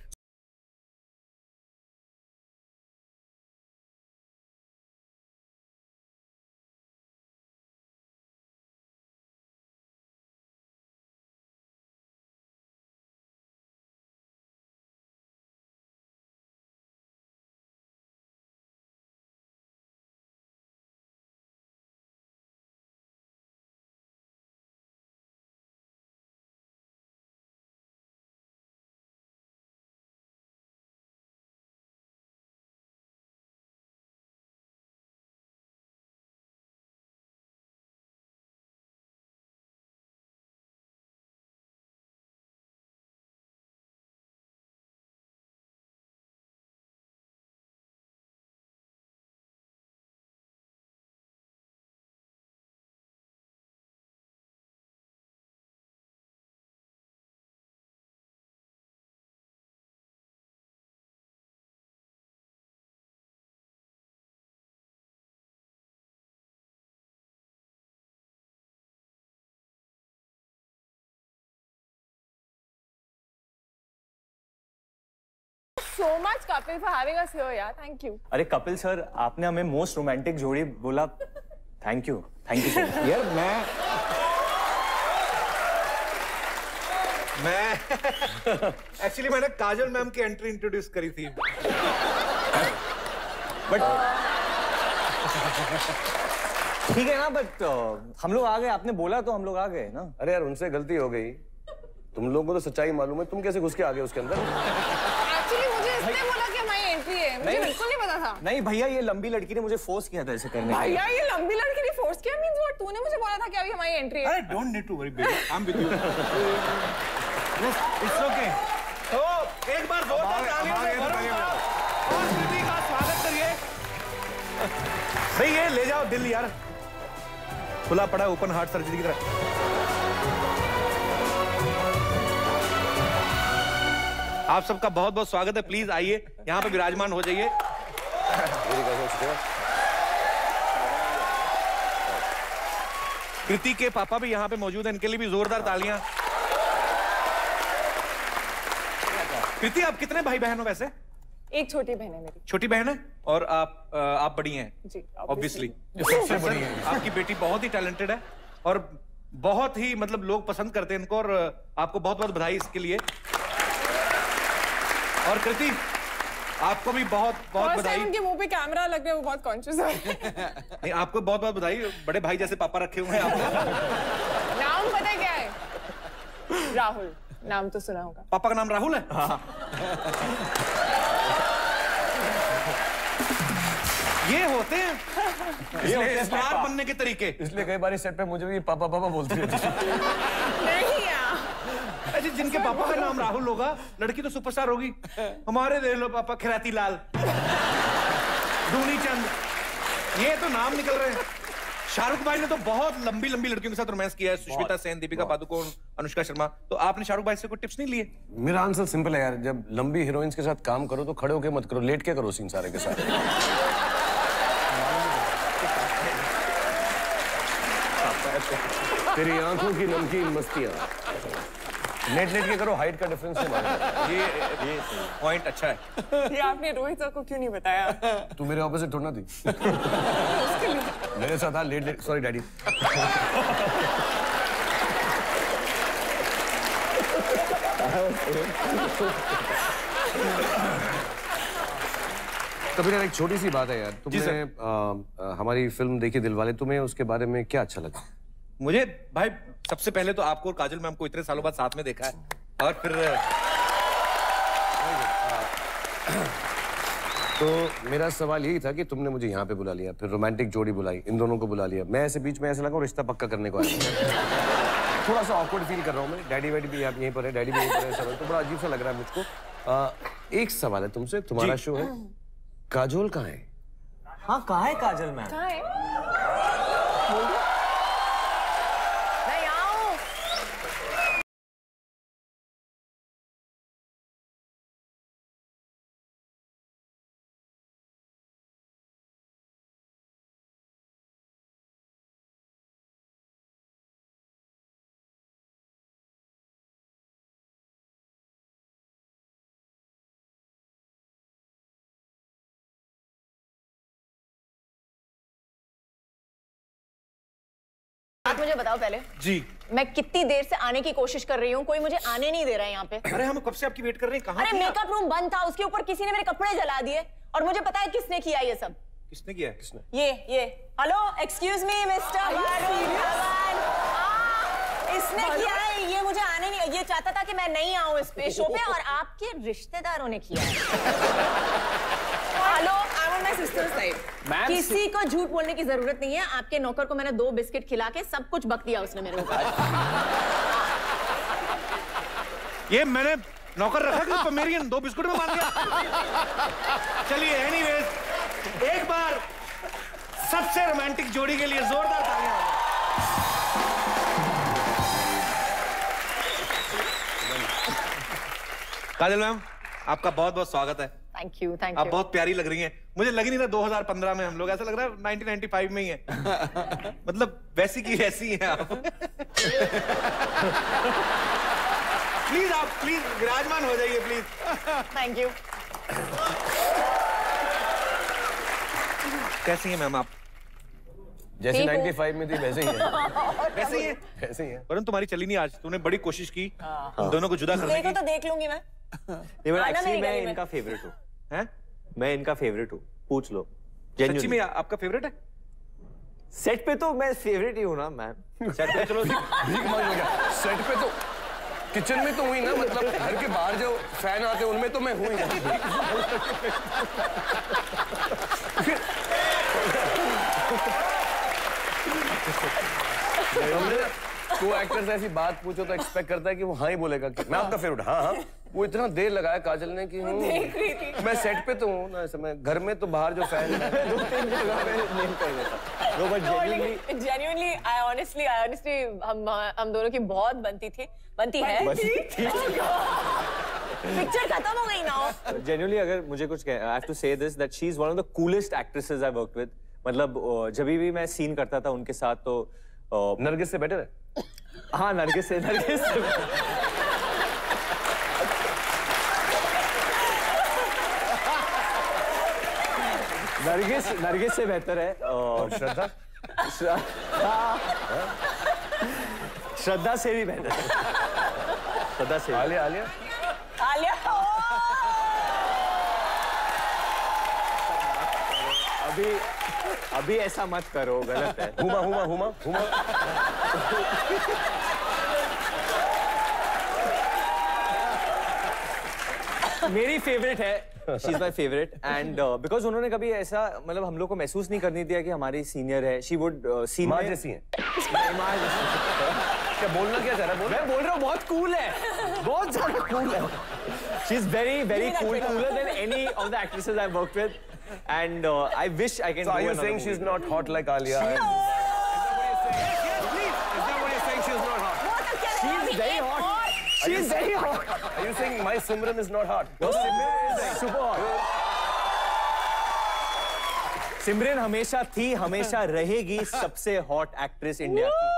so much, Kapil, for having us here. Yeah, thank you. अरे कपिल सर, आपने हमें मोस्ट रोमांटिक जोड़ी बोला, थैंक यू सो मच। यार मैं एक्चुअली मैंने काजल मैम की एंट्री इंट्रोड्यूस करी थी, बट ठीक है ना, बट हम लोग आ गए, आपने बोला तो हम लोग आ गए ना। अरे यार उनसे गलती हो गई, तुम लोगों को तो सच्चाई मालूम है, तुम कैसे घुस के आ गए उसके अंदर? Actually मुझे इसने बोला कि हमारी एंट्री है, मुझे बिल्कुल नहीं पता था। नहीं भैया, ये लंबी लड़की ने मुझे फोर्स किया था ऐसे करने के लिए। भैया ये लंबी लड़की ने फोर्स किया मींस व्हाट? तूने मुझे बोला था कि अभी हमारी एंट्री है। अरे don't need to worry baby, I am with you. It's okay. तो एक बार जोरदार तालियों से वरुण साहब और कृति का स्वागत करिए। भाई ये ले जाओ दिल यार, खुला पड़ा ओपन हार्ट सर्जरी की तरह। आप सबका बहुत बहुत स्वागत है, प्लीज आइए यहाँ पे विराजमान हो जाइए। कृति के पापा भी यहाँ पे मौजूद हैं, इनके लिए भी जोरदार तालियां। कृति आप कितने भाई बहन हो वैसे? एक छोटी बहन है मेरी। छोटी बहन है और आप बड़ी हैं? जी ऑब्वियसली सबसे बड़ी है। आपकी बेटी बहुत ही टैलेंटेड है और बहुत ही मतलब लोग पसंद करते हैं इनको, और आपको बहुत बहुत बधाई इसके लिए। और कृति आपको भी बहुत बहुत बधाई। उनके मुंह पे कैमरा लग रहा है, वो बहुत कॉन्शियस है। नहीं आपको बहुत बहुत बधाई, बड़े भाई जैसे पापा रखे हुए हैं आपको। नाम पता है क्या है? राहुल, नाम तो सुना होगा। पापा का नाम राहुल है? हाँ। ये होते हैं स्टार बनने के तरीके। इसलिए कई बार सेट पे मुझे भी पापा पापा बोलती रहती है। नहीं यार, अच्छा जिनके पापा का नाम राहुल होगा, लड़की तो सुपरस्टार होगी। हमारे देख लो पापा खिराती लाल, दूनी चंद, ये तो नाम निकल रहे हैं। शाहरुख भाई ने तो बहुत लंबी लंबी लड़कियों के साथ रोमांस किया है, सुष्मिता सेन, दीपिका पादुकोण, अनुष्का शर्मा। तो आपने शाहरुख भाई से कोई टिप्स नहीं लिए? मेरा आंसर सिंपल है यार, जब लंबी हीरोइंस के साथ काम करो तो खड़े होके मत करो, लेट के करो सीन सारे के साथ। तेरी आंखों की नमकीन मस्तियां, लेट लेट के करो, हाइट का डिफरेंस नहीं मालूम। ये पॉइंट अच्छा है। ये आपने रोहित सर को क्यों नहीं बताया? तू मेरे ऑपोजिट थोड़ा थी। मेरे साथ था लेट लेट, सॉरी डैडी। कभी एक छोटी सी बात है यार, तुमने हमारी फिल्म देखी दिलवाले, तुम्हें उसके बारे में क्या अच्छा लगा? मुझे भाई सबसे पहले तो आपको और काजल मैम को इतने सालों बाद साथ में देखा है, और फिर तो मेरा सवाल यही था कि तुमने मुझे यहाँ पे बुला लिया, फिर रोमांटिक जोड़ी बुलाई, इन दोनों को बुला लिया, मैं ऐसे बीच में ऐसा लगा रिश्ता पक्का करने को आया। थोड़ा सा ऑकवर्ड फील कर रहा हूँ मैं, डैडी वैडी भी आप यहीं पर है, डैडी भी यहीं पर है, सब तो बड़ा अजीब सा लग रहा है मुझको। एक सवाल है तुमसे, तुम्हारा शो है, काजोल कहाँ है? हाँ कहाँ है काजल मैम? कहाँ है? आप मुझे बताओ पहले जी, मैं कितनी देर से आने की कोशिश कर रही हूँ, कोई मुझे आने नहीं दे रहा है यहाँ पे। अरे हम कब से आपकी वेट कर रहे हैं, कहाँ? अरे मेकअप रूम बंद था, उसके ऊपर किसी ने मेरे कपड़े जला दिए, और मुझे पता है किसने किया ये सब। किसने किया? किसने? ये hello excuse me mister Varun Dhawan, इसने किया है ये, मुझे आने नहीं, ये चाहता था कि मैं नहीं आऊँ इस पे शो पे, और आपके रिश्तेदारों ने किया है। Hello, I am my sister's side. किसी को झूठ बोलने की जरूरत नहीं है, आपके नौकर को मैंने 2 बिस्किट खिला के सब कुछ बक दिया उसने मेरे ऊपर। ये मैंने नौकर रखा कि पमेरियन 2 बिस्कुट में मान गया। चलिए एनीवेज, एक बार सबसे रोमांटिक जोड़ी के लिए जोरदार तालियां। काजल मैम आपका बहुत बहुत स्वागत है। Thank you thank you. आप बहुत प्यारी लग रही हैं, मुझे लग ही नहीं था 2015 में हम लोग, ऐसा लग रहा है 1995 में ही है। मतलब वैसी की वैसी हैं आप। प्लीज आप प्लीज विराजमान हो जाइए प्लीज। Thank you. कैसी हैं मैम आप? जैसे 95 में थी वैसे ही है। वैसे ही है? वैसे ही है। वरुण तुम्हारी चली नहीं आज, तूने बड़ी कोशिश की उन दोनों को जुदा करने की। तो देख लूंगी मैं। एक्चुअली मैं इनका फेवरेट हूँ। हैं? मैं इनका फेवरेट हूँ, पूछ लो। सच्ची में आपका फेवरेट है? सेट पे तो मैं फेवरेट ही हूँ ना मैम। सेट पे चलो भीख मांग हो गया। सेट पे तो किचन में तो हुई ना, मतलब घर के बाहर जो फैन आते हैं उनमें तो मैं हुई ना। को एक्टर्स ऐसी बात पूछो तो एक्सपेक्ट करता है कि वो हाँ ही बोलेगा कि मैं आपका फेवरेट। हाँ हाँ, वो इतना देर लगाया काजल ने कि मैं सेट पे तो हूँ ना, मैं घर में तो बाहर जो फैन है 2-3 जगह में नेम कर देता। No but genuinely I honestly हम दोनों की बहुत बनती है। पिक्चर खत्म हो गई ना। जेन्युइनली अगर मुझे कुछ I have to say this that she is one of the coolest actresses I worked with. मतलब जब भी मैं सीन करता था उनके साथ तो नरगिस से बेटर है। हाँ नरगिस से नरगिस से बेहतर है। और श्रद्धा से भी बेहतर है। श्रद्धा से आलिया अभी ऐसा मत करो, गलत है। हुमा मेरी फेवरेट है, she is my favourite and because उन्होंने कभी ऐसा मतलब हम लोग को महसूस नहीं करने दिया कि हमारी सीनियर है। शी वुड सीन माँ जैसी है। क्या बोलना क्या चाह रहा है? मैं बोल रहा हूँ बहुत कूल है, बहुत ज्यादा कूल है। She is very very cool, cooler than any of the actresses I worked with and I wish I can. So are you saying she's not hot like Alia? No. Is that what you're saying? She's not hot. She's very hot. She's very hot. Are you saying my Simran is not hot? No, Simran is super hot. Simran हमेशा थी, हमेशा रहेगी सबसे hot actress India की।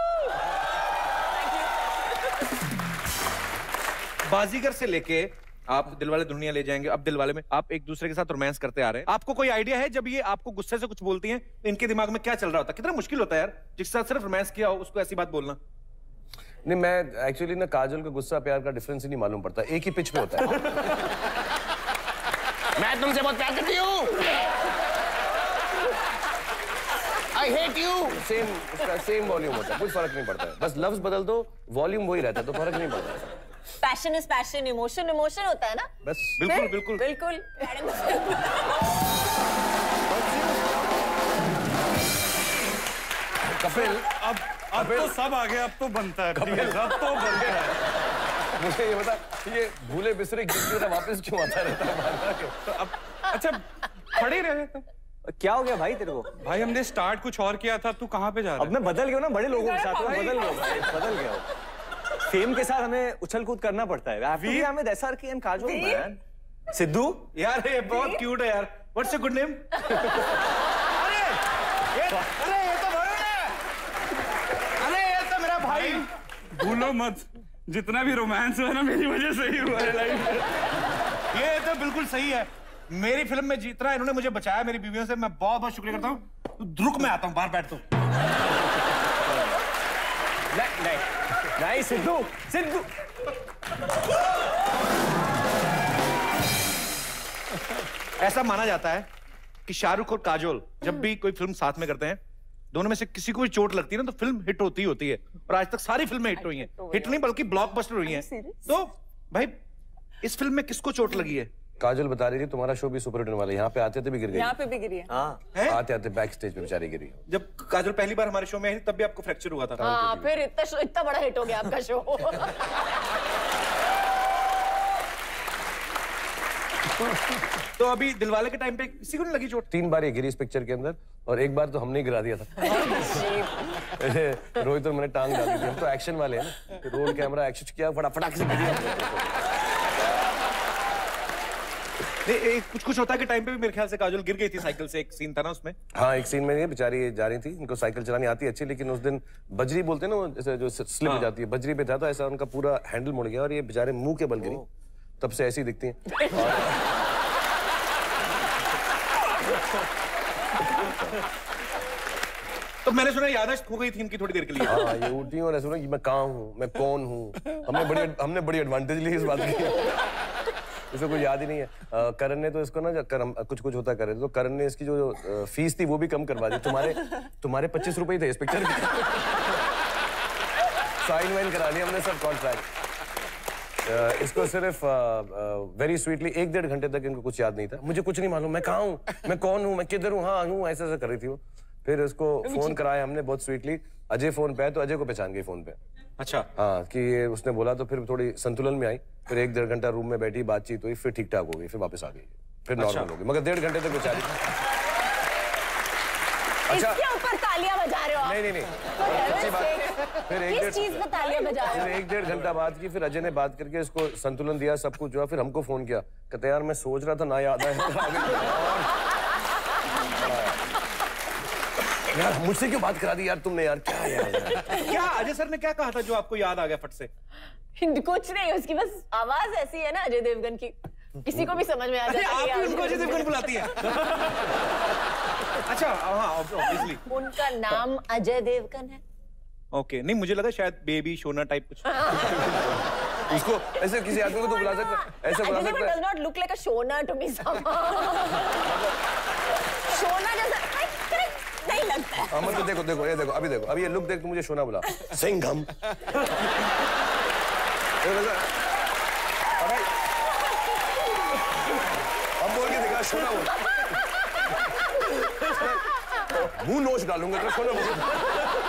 बाजीगर से लेके आप दिलवाले दुल्हनिया ले जाएंगे, अब दिलवाले में आप एक दूसरे के साथ रोमांस करते आ रहे हैं। आपको कोई आइडिया है जब ये आपको गुस्से से कुछ बोलती हैं तो इनके दिमाग में क्या चल रहा होता है? कितना मुश्किल होता है यार जिसके साथ सिर्फ रोमांस किया हो उसको ऐसी बात बोलना। नहीं, मैं एक्चुअली ना काजल का गुस्सा प्यार का डिफरेंस ही नहीं मालूम पड़ता, एक ही पिच पे होता है। मैं तुमसे बहुत प्यार करती हूँ, I hate you। Same volume होता है, कुछ फर्क नहीं पड़ता है। बस लफ्ज बदल दो, वॉल्यूम वही रहता है, तो फर्क नहीं पड़ता है। Passion is passion, emotion emotion होता है ना। बस बिल्कुल। कपिल अब तो सब आ गया, अब तो बनता है। कपिल अब तो बनता है। मुझे ये बता, ये भूले बिसरे गिफ्ट वापस क्यों आता रहता है? तो अब अच्छा खड़े रहे तो क्या हो गया भाई तेरे को? भाई हमने स्टार्ट कुछ और किया था, तू कहाँ पे जा रहा है? अब मैं बदल गया ना, बड़े लोगों के साथ बदल गया। फेम के साथ हमें उछल कूद करना पड़ता है। हमें ऐसा कि काजोल मैन सिद्धू यार ये बहुत क्यूट है यार। What's your good name? अरे ये तो वरुण है। अरे ये तो मेरा भाई। भूलो मत, जितना भी रोमांस हुआ ना मेरी वजह से ही हुआ है लाइफ में। ये तो बिल्कुल सही है। मेरी फिल्म में जितना इन्होंने मुझे बचाया मेरी बीवियों से, मैं बहुत बहुत शुक्रिया करता हूँ। रुक मैं आता हूँ, बाहर बैठ तो। नहीं सिद्धू ऐसा माना जाता है कि शाहरुख और काजोल जब भी कोई फिल्म साथ में करते हैं, दोनों में से किसी को भी चोट लगती है ना तो फिल्म हिट होती है। और आज तक सारी फिल्में हिट हुई हैं। हिट नहीं बल्कि ब्लॉकबस्टर हुई हैं। तो भाई इस फिल्म में किसको चोट लगी है? काजल बता रही थी तुम्हारा शो भी सुपर हिट होने वाला है। यहाँ पे आते थे भी गिर गई। यहाँ पे भी गिरी है। आते आते बैक स्टेज पे बेचारी गिरी। जब काजल पहली बार हमारे शो में आई तब भी आपको फ्रैक्चर हुआ था। हाँ, फिर इतना बड़ा हिट हो गया आपका शो। तो अभी दिलवाले के टाइम पे किसी को नहीं लगी चोट? 3 बार ये गिरी इस पिक्चर के अंदर, और एक बार तो हमने ही गिरा दिया था। रोहित और मैंने टांग डाली थी। हम तो एक्शन वाले हैं ना, रोल कैमरा एक्शन किया, फटाफट से गिरी। नहीं, कुछ होता है कि टाइम पे भी मेरे ख्याल से काजोल गिर गई थी साइकिल से। एक सीन था ना उसमें। हाँ, एक सीन में ये बेचारी जा रही थी, इनको साइकिल चलानी आती है अच्छी, लेकिन उस दिन बजरी बोलते हैं ना, जैसे जो स्लिप हो जाती है, बजरी पे था तो ऐसा उनका पूरा हैंडल मुड़ गया और ये बेचारे मुंह के बल गिरी। तब से ऐसी दिखती हैं। तो मैंने सुना याददाश्त खो गई थी इनकी थोड़ी देर के लिए। हाँ, ये उठी और ऐसा कि मैं कहाँ हूँ, मैं कौन हूँ। हमने बड़ी एडवांटेज ली इस बात की। इसे कुछ याद ही नहीं है। करण ने तो इसको ना कुछ होता करे तो करण ने इसकी जो फीस थी वो भी कम करवा दी। तुम्हारे 25 रुपए ही थे इस पिक्चर के। साइन वाइन करा लिया हमने सब कॉन्ट्रैक्ट। इसको सिर्फ वेरी स्वीटली 1-1.5 घंटे तक इनको कुछ याद नहीं था। मुझे कुछ नहीं मालूम, मैं कहाँ हूँ, मैं कौन हूँ, मैं किधर हूँ, हाँ हूँ, ऐसा कर रही थी वो। फिर उसको फोन कराया हमने बहुत स्वीटली। अजय फोन पे है तो अजय को पहचान गई फोन पे। अच्छा। हाँ कि ये उसने बोला तो फिर थोड़ी संतुलन में आई। फिर 1-1.5 घंटा रूम में बैठी, बातचीत हुई, फिर ठीक ठाक हो गई, फिर वापस आ गई, फिर नॉर्मल हो गई। मगर 1.5 घंटे तक बेचारी। अच्छा, इसके ऊपर तालियां बजा रहे हो आप? नहीं। सच्ची बात। फिर किस चीज पे तालियां बजा रहे हो? फिर 1-1.5 घंटा बात की। फिर अजय ने बात करके इसको संतुलन दिया, सब कुछ हुआ। फिर हमको फोन किया, कहते यार मैं सोच रहा था ना याद आया। यार मुझसे क्यों बात करा दी यार तुमने यार, क्या यार? क्या अजय सर ने क्या कहा था जो आपको याद आ गया फट से? कुछ नहीं, उसकी बस आवाज ऐसी है ना अजय देवगन की, किसी को भी समझ में आ जाता है। आप भी उनको अजय देवगन बुलाती है? अच्छा हाँ ऑब्वियसली। उनका नाम अजय देवगन है। ओके, नहीं मुझे लगा शायद बेबी शोना टाइप कुछ। उसको ऐसे किसी आदमी को तो बुला सकता, ऐसे बुला सकता है। Does not look like a shona to me somehow. Shona जैसा नहीं लगता है। अमन को देखो ये देखो, अभी ये लुक देख, मुझे शोना बुला। सिंघम। अब बोल के देखा, शोना बोल। मुंह नोच डालूंगा तो शोना बोल।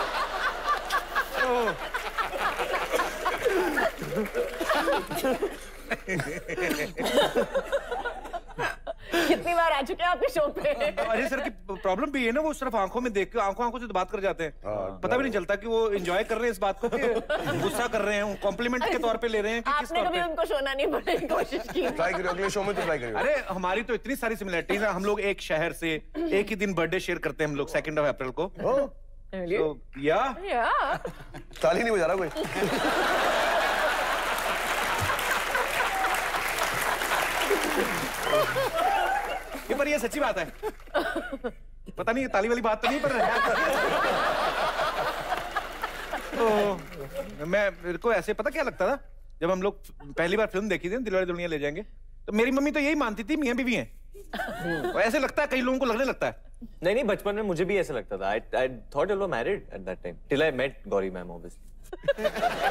कितनी बार आ चुके हैं आपके शो पे? अजय सर की प्रॉब्लम भी है ना, वो सिर्फ आंखों में देख के आंखों से तो बात कर जाते हैं। पता भी नहीं चलता कि वो एंजॉय कर रहे हैं इस बात को कि गुस्सा कर रहे हैं, कॉम्प्लीमेंट के तौर पे ले रहे हैं कि किस तौर पे। आपने कभी उनको शोना नहीं बोलने की कोशिश की? ट्राई करियो, अगले शो में तो ट्राई करियो। अरे हमारी तो इतनी सारी सिमिलरिटीज है, हम लोग एक शहर से एक ही दिन बर्थडे शेयर करते हैं हम लोग 2 अप्रैल को। या ताली नहीं बजा रहा कोई। ये पर ये सच्ची बात है। पता नहीं ताली वाली बात तो नहीं, पर तो मेरे को ऐसे पता क्या लगता था जब हम लोग पहली बार फिल्म देखी थी दिलवाले दुल्हनिया ले जाएंगे, तो मेरी मम्मी तो यही मानती थी मियां बीवी हैं। ऐसे लगता है, कई लोगों को लगने लगता है। नहीं बचपन में मुझे भी ऐसा लगता था। I thought you were married at that time till I met Gauri ma'am obviously.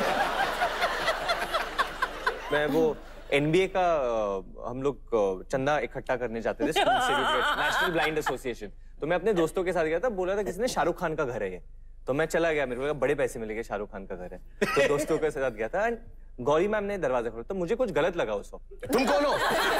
मैं वो NBA का हम लोग चंदा इकट्ठा करने जाते थे स्कूल से, नेशनल ब्लाइंड एसोसिएशन। तो मैं अपने दोस्तों के साथ गया था, बोला था किसी ने शाहरुख खान का घर है ये, तो मैं चला गया, मेरे को लगा बड़े पैसे मिलेंगे, शाहरुख खान का घर है, तो दोस्तों के साथ गया था। गौरी मैम ने दरवाजा खोला तो मुझे कुछ गलत लगा उस वक्त। तुम कौन हो?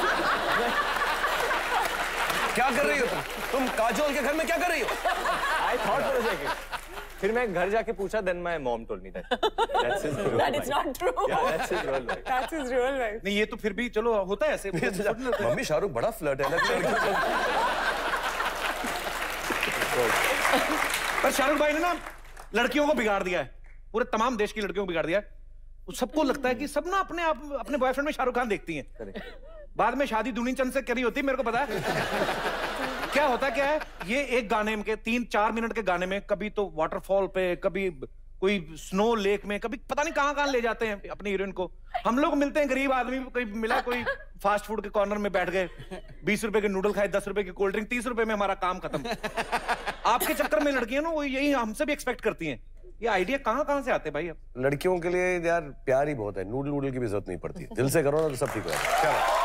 क्या कर रही हो तुम काजोल के घर में क्या कर रही हो? I thought for a second. फिर मैं घर जाके पूछा, then my mom told me that. That's his real That is not true. Yeah, that's his real life. That's his real life. नहीं ये तो फिर भी चलो होता है ऐसे। मम्मी शाहरुख बड़ा फ्लर्ट है ना। पर शाहरुख भाई ने ना लड़कियों को बिगाड़ दिया है, पूरे तमाम देश की लड़कियों को बिगाड़ दिया है। सबको लगता है कि सब ना अपने बॉयफ्रेंड में शाहरुख खान देखती हैं। बाद में शादी दूनी चंद से करी होती है, मेरे को पता है। क्या होता क्या है, ये एक गाने में के 3-4 मिनट के गाने में कभी तो वाटरफॉल पे, कभी कोई स्नो लेक में, कभी पता नहीं कहां ले जाते हैं अपनी हीरोइन को। हम लोग मिलते हैं गरीब आदमी, कोई मिला कोई फास्ट फूड के कॉर्नर में बैठ गए, 20 रुपए के नूडल खाए, 10 रुपए की कोल्ड ड्रिंक, 30 रुपए में हमारा काम खत्म। आपके चक्कर में लड़कियां ना वो यही हमसे भी एक्सपेक्ट करती हैं। ये आइडिया कहां से आते हैं भाई? अब लड़कियों के लिए यार प्यार ही बहुत है, नूडल की भी जरूरत नहीं पड़ती, दिल से करो ना तो सब ठीक हो जाता है।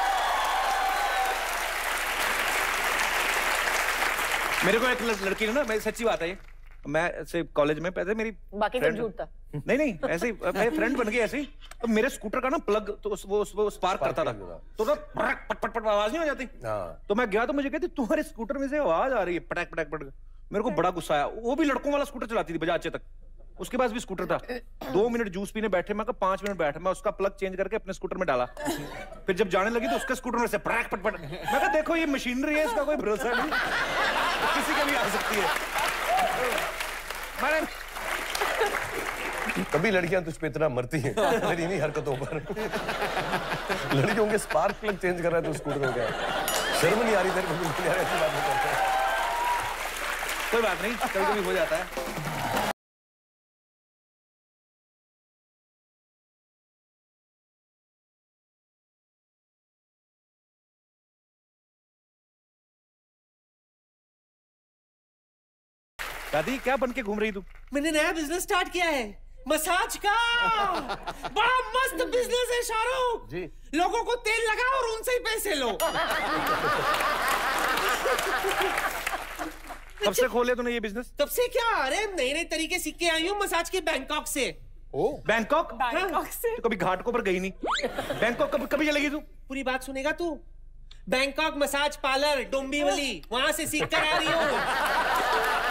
मेरे को एक लड़की ने ना, मैं सच्ची बात है ये, मैं ऐसे कॉलेज में पैसे मेरी बाकी सब झूठ था। नहीं ऐसे ही मेरे फ्रेंड बन गए ऐसे ही, तो मेरे स्कूटर का ना प्लग तो वो स्पार्क करता था, तो ना पट पट आवाज नहीं हो जाती। तो मैं गया तो मुझे कहती तुम्हारे स्कूटर में से आवाज आ रही है पटक पटक पटक। मेरे को बड़ा गुस्सा आया। वो भी लड़कों वाला स्कूटर चलाती थी बजाज तक, उसके पास भी स्कूटर था। 2 मिनट जूस पीने बैठे, मैं 5 मिनट बैठा, मैं उसका प्लग चेंज करके अपने स्कूटर में डाला। फिर जब जाने लगी तो उसके स्कूटर में से पटक पट पट। मैं कहा देखो ये मशीनरी है, इसका कोई भरोसा नहीं, किसी के भी आ सकती है। मैंने कभी लड़कियां तुझ पे इतना मरती हैं तेरी इन्हीं हरकतों पर। लड़कियों के स्पार्क प्लग चेंज कर रहा है तो स्कूटर हो गया। शर्म नहीं आ रही तेरे को? बिल्कुल यार ऐसी बात नहीं करते। कोई बात नहीं, कभी कभी हो जाता है। दादी क्या बन के घूम रही तू? मैंने नया बिजनेस स्टार्ट किया है, मसाज का। बड़ा मस्त बिजनेस है शाहरुख जी। लोगों को तेल लगाओ और उनसे ही पैसे लो। कब से खोले तूने ये बिजनेस? तब से क्या, अरे नए नए तरीके सीख के आई हूँ मसाज के बैंकॉक से। ओ बैंकॉक? बैंकॉक से? तो कभी घाटों पर गई नहीं। बैंकॉक कभी चलेगी तू? पूरी बात सुनेगा तू? बैंकॉक मसाज पार्लर डोंबिवली, वहां से सीख कर आ रही हूँ।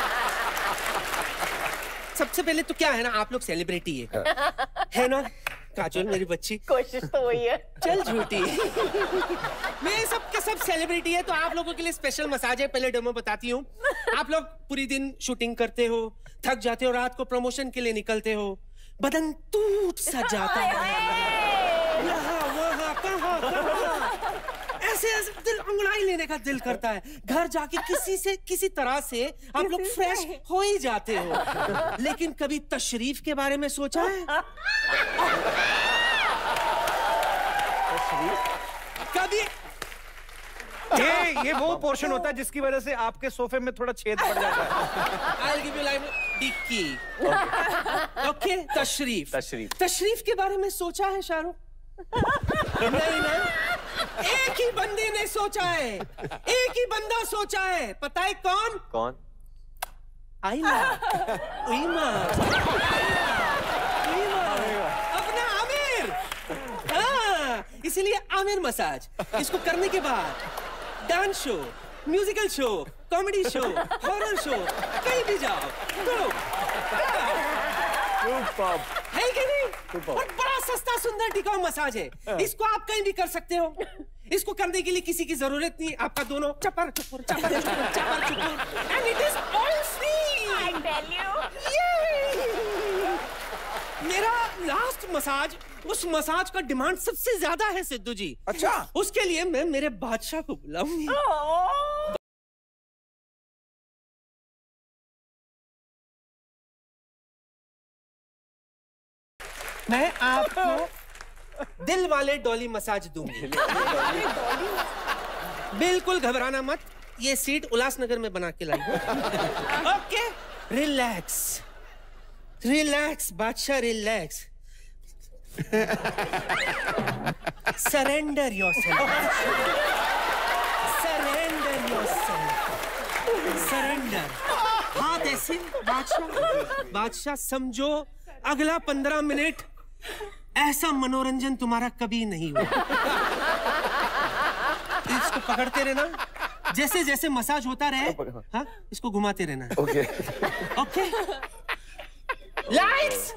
सबसे पहले तो क्या है ना, आप लोग सेलिब्रिटी है ना? काजोल मेरी बच्ची, कोशिश तो वही है। चल झूठी। मैं सब के सब सेलिब्रिटी है, तो आप लोगों के लिए स्पेशल मसाज है। पहले डेमो बताती हूँ। आप लोग पूरी दिन शूटिंग करते हो, थक जाते हो, रात को प्रमोशन के लिए निकलते हो, बदन टूट सा जाता है, यहाँ वहाँ कहाँ ऐसे ऐसे दिल अंगड़ाई लेने का दिल करता है। घर जाके किसी तरह से आप लोग फ्रेश हो ही जाते हो। लेकिन कभी तशरीफ के बारे में सोचा है? कभी ये वो पोर्शन होता है जिसकी वजह से आपके सोफे में थोड़ा छेद पड़ जाता है। I'll give you like dicky. Okay, तशरीफ के बारे में सोचा है शाहरुख? नहीं ना, एक ही बंदे ने सोचा है, एक ही बंदा सोचा है। पता है कौन? कौन? अपना आमिर। हाँ, इसीलिए आमिर मसाज। इसको करने के बाद dance show, musical show, comedy show, horror show, कहीं भी जाओ तो है कि नहीं? और बड़ा सस्ता सुंदर टिकाऊ मसाज है। इसको आप कहीं भी कर सकते हो। इसको करने के लिए किसी की जरूरत नहीं। आपका दोनों चपर चुपुर चपर चुपुर चपर चुपुर, and it is all free. I tell you. मेरा लास्ट मसाज, उस मसाज का डिमांड सबसे ज्यादा है सिद्धू जी। अच्छा, उसके लिए मैं मेरे बादशाह को बुलाऊंगी। मैं आपको दिल वाले डॉली मसाज दूंगी। बिल्कुल घबराना मत, ये सीट उल्लासनगर में बना के लाई। ओके, रिलैक्स रिलैक्स बादशाह, relax. Surrender yourself, surrender yourself, surrender. हाथ ऐसे बादशाह समझो, अगला 15 मिनट ऐसा मनोरंजन तुम्हारा कभी नहीं हुआ। इसको पकड़ते रहना, जैसे जैसे मसाज होता रहे, हाँ, इसको घुमाते रहना। Okay okay, lights.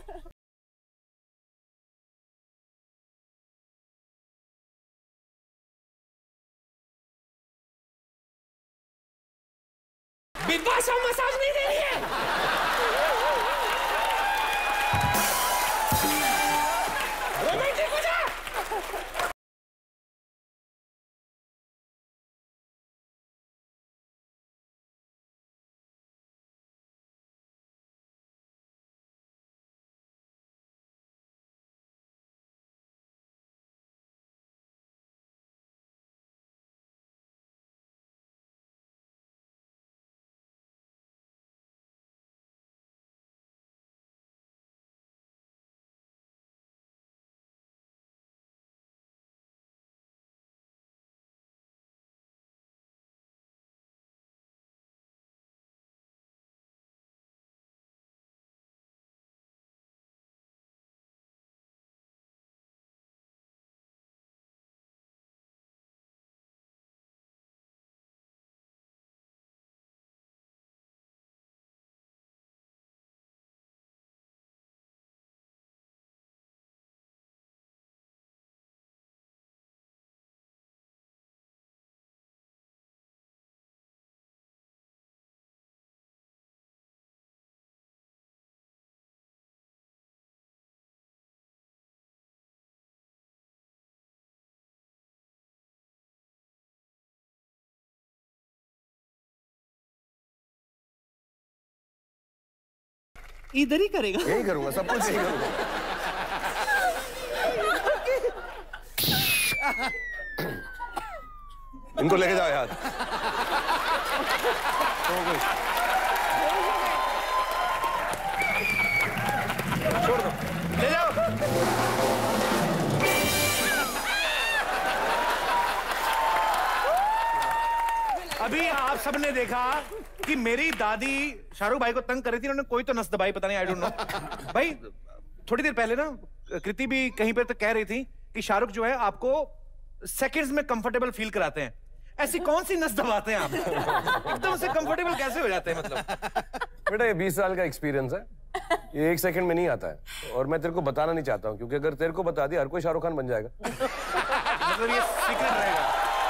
Big boss massage नहीं दे रही है। इधर ही करेगा? यही करूंगा, सब कुछ यही करूंगा। इनको लेके जाओ यार। छोड़ दो, ले जाओ। अभी आप सबने देखा कि मेरी दादी शाहरुख भाई को तंग कर रही थी, उन्होंने कोई तो नस दबाई, पता नहीं, आई डोंट नो। भाई थोड़ी देर पहले ना कृति भी कहीं पे तो कह रही थी कि शाहरुख जो है आपको सेकंड्स में कंफर्टेबल फील कराते हैं। ऐसी कौन सी नस दबाते हैं आप? एकदम से कंफर्टेबल कैसे हो जाते हैं? मतलब बेटा ये 20 साल का एक्सपीरियंस है, ये 1 सेकंड में नहीं आता है, और मैं तेरे को बताना नहीं चाहता हूँ, क्योंकि अगर तेरे को बता दिया हर कोई शाहरुख खान बन जाएगा। मतलब ये सीक्रेट रहेगा।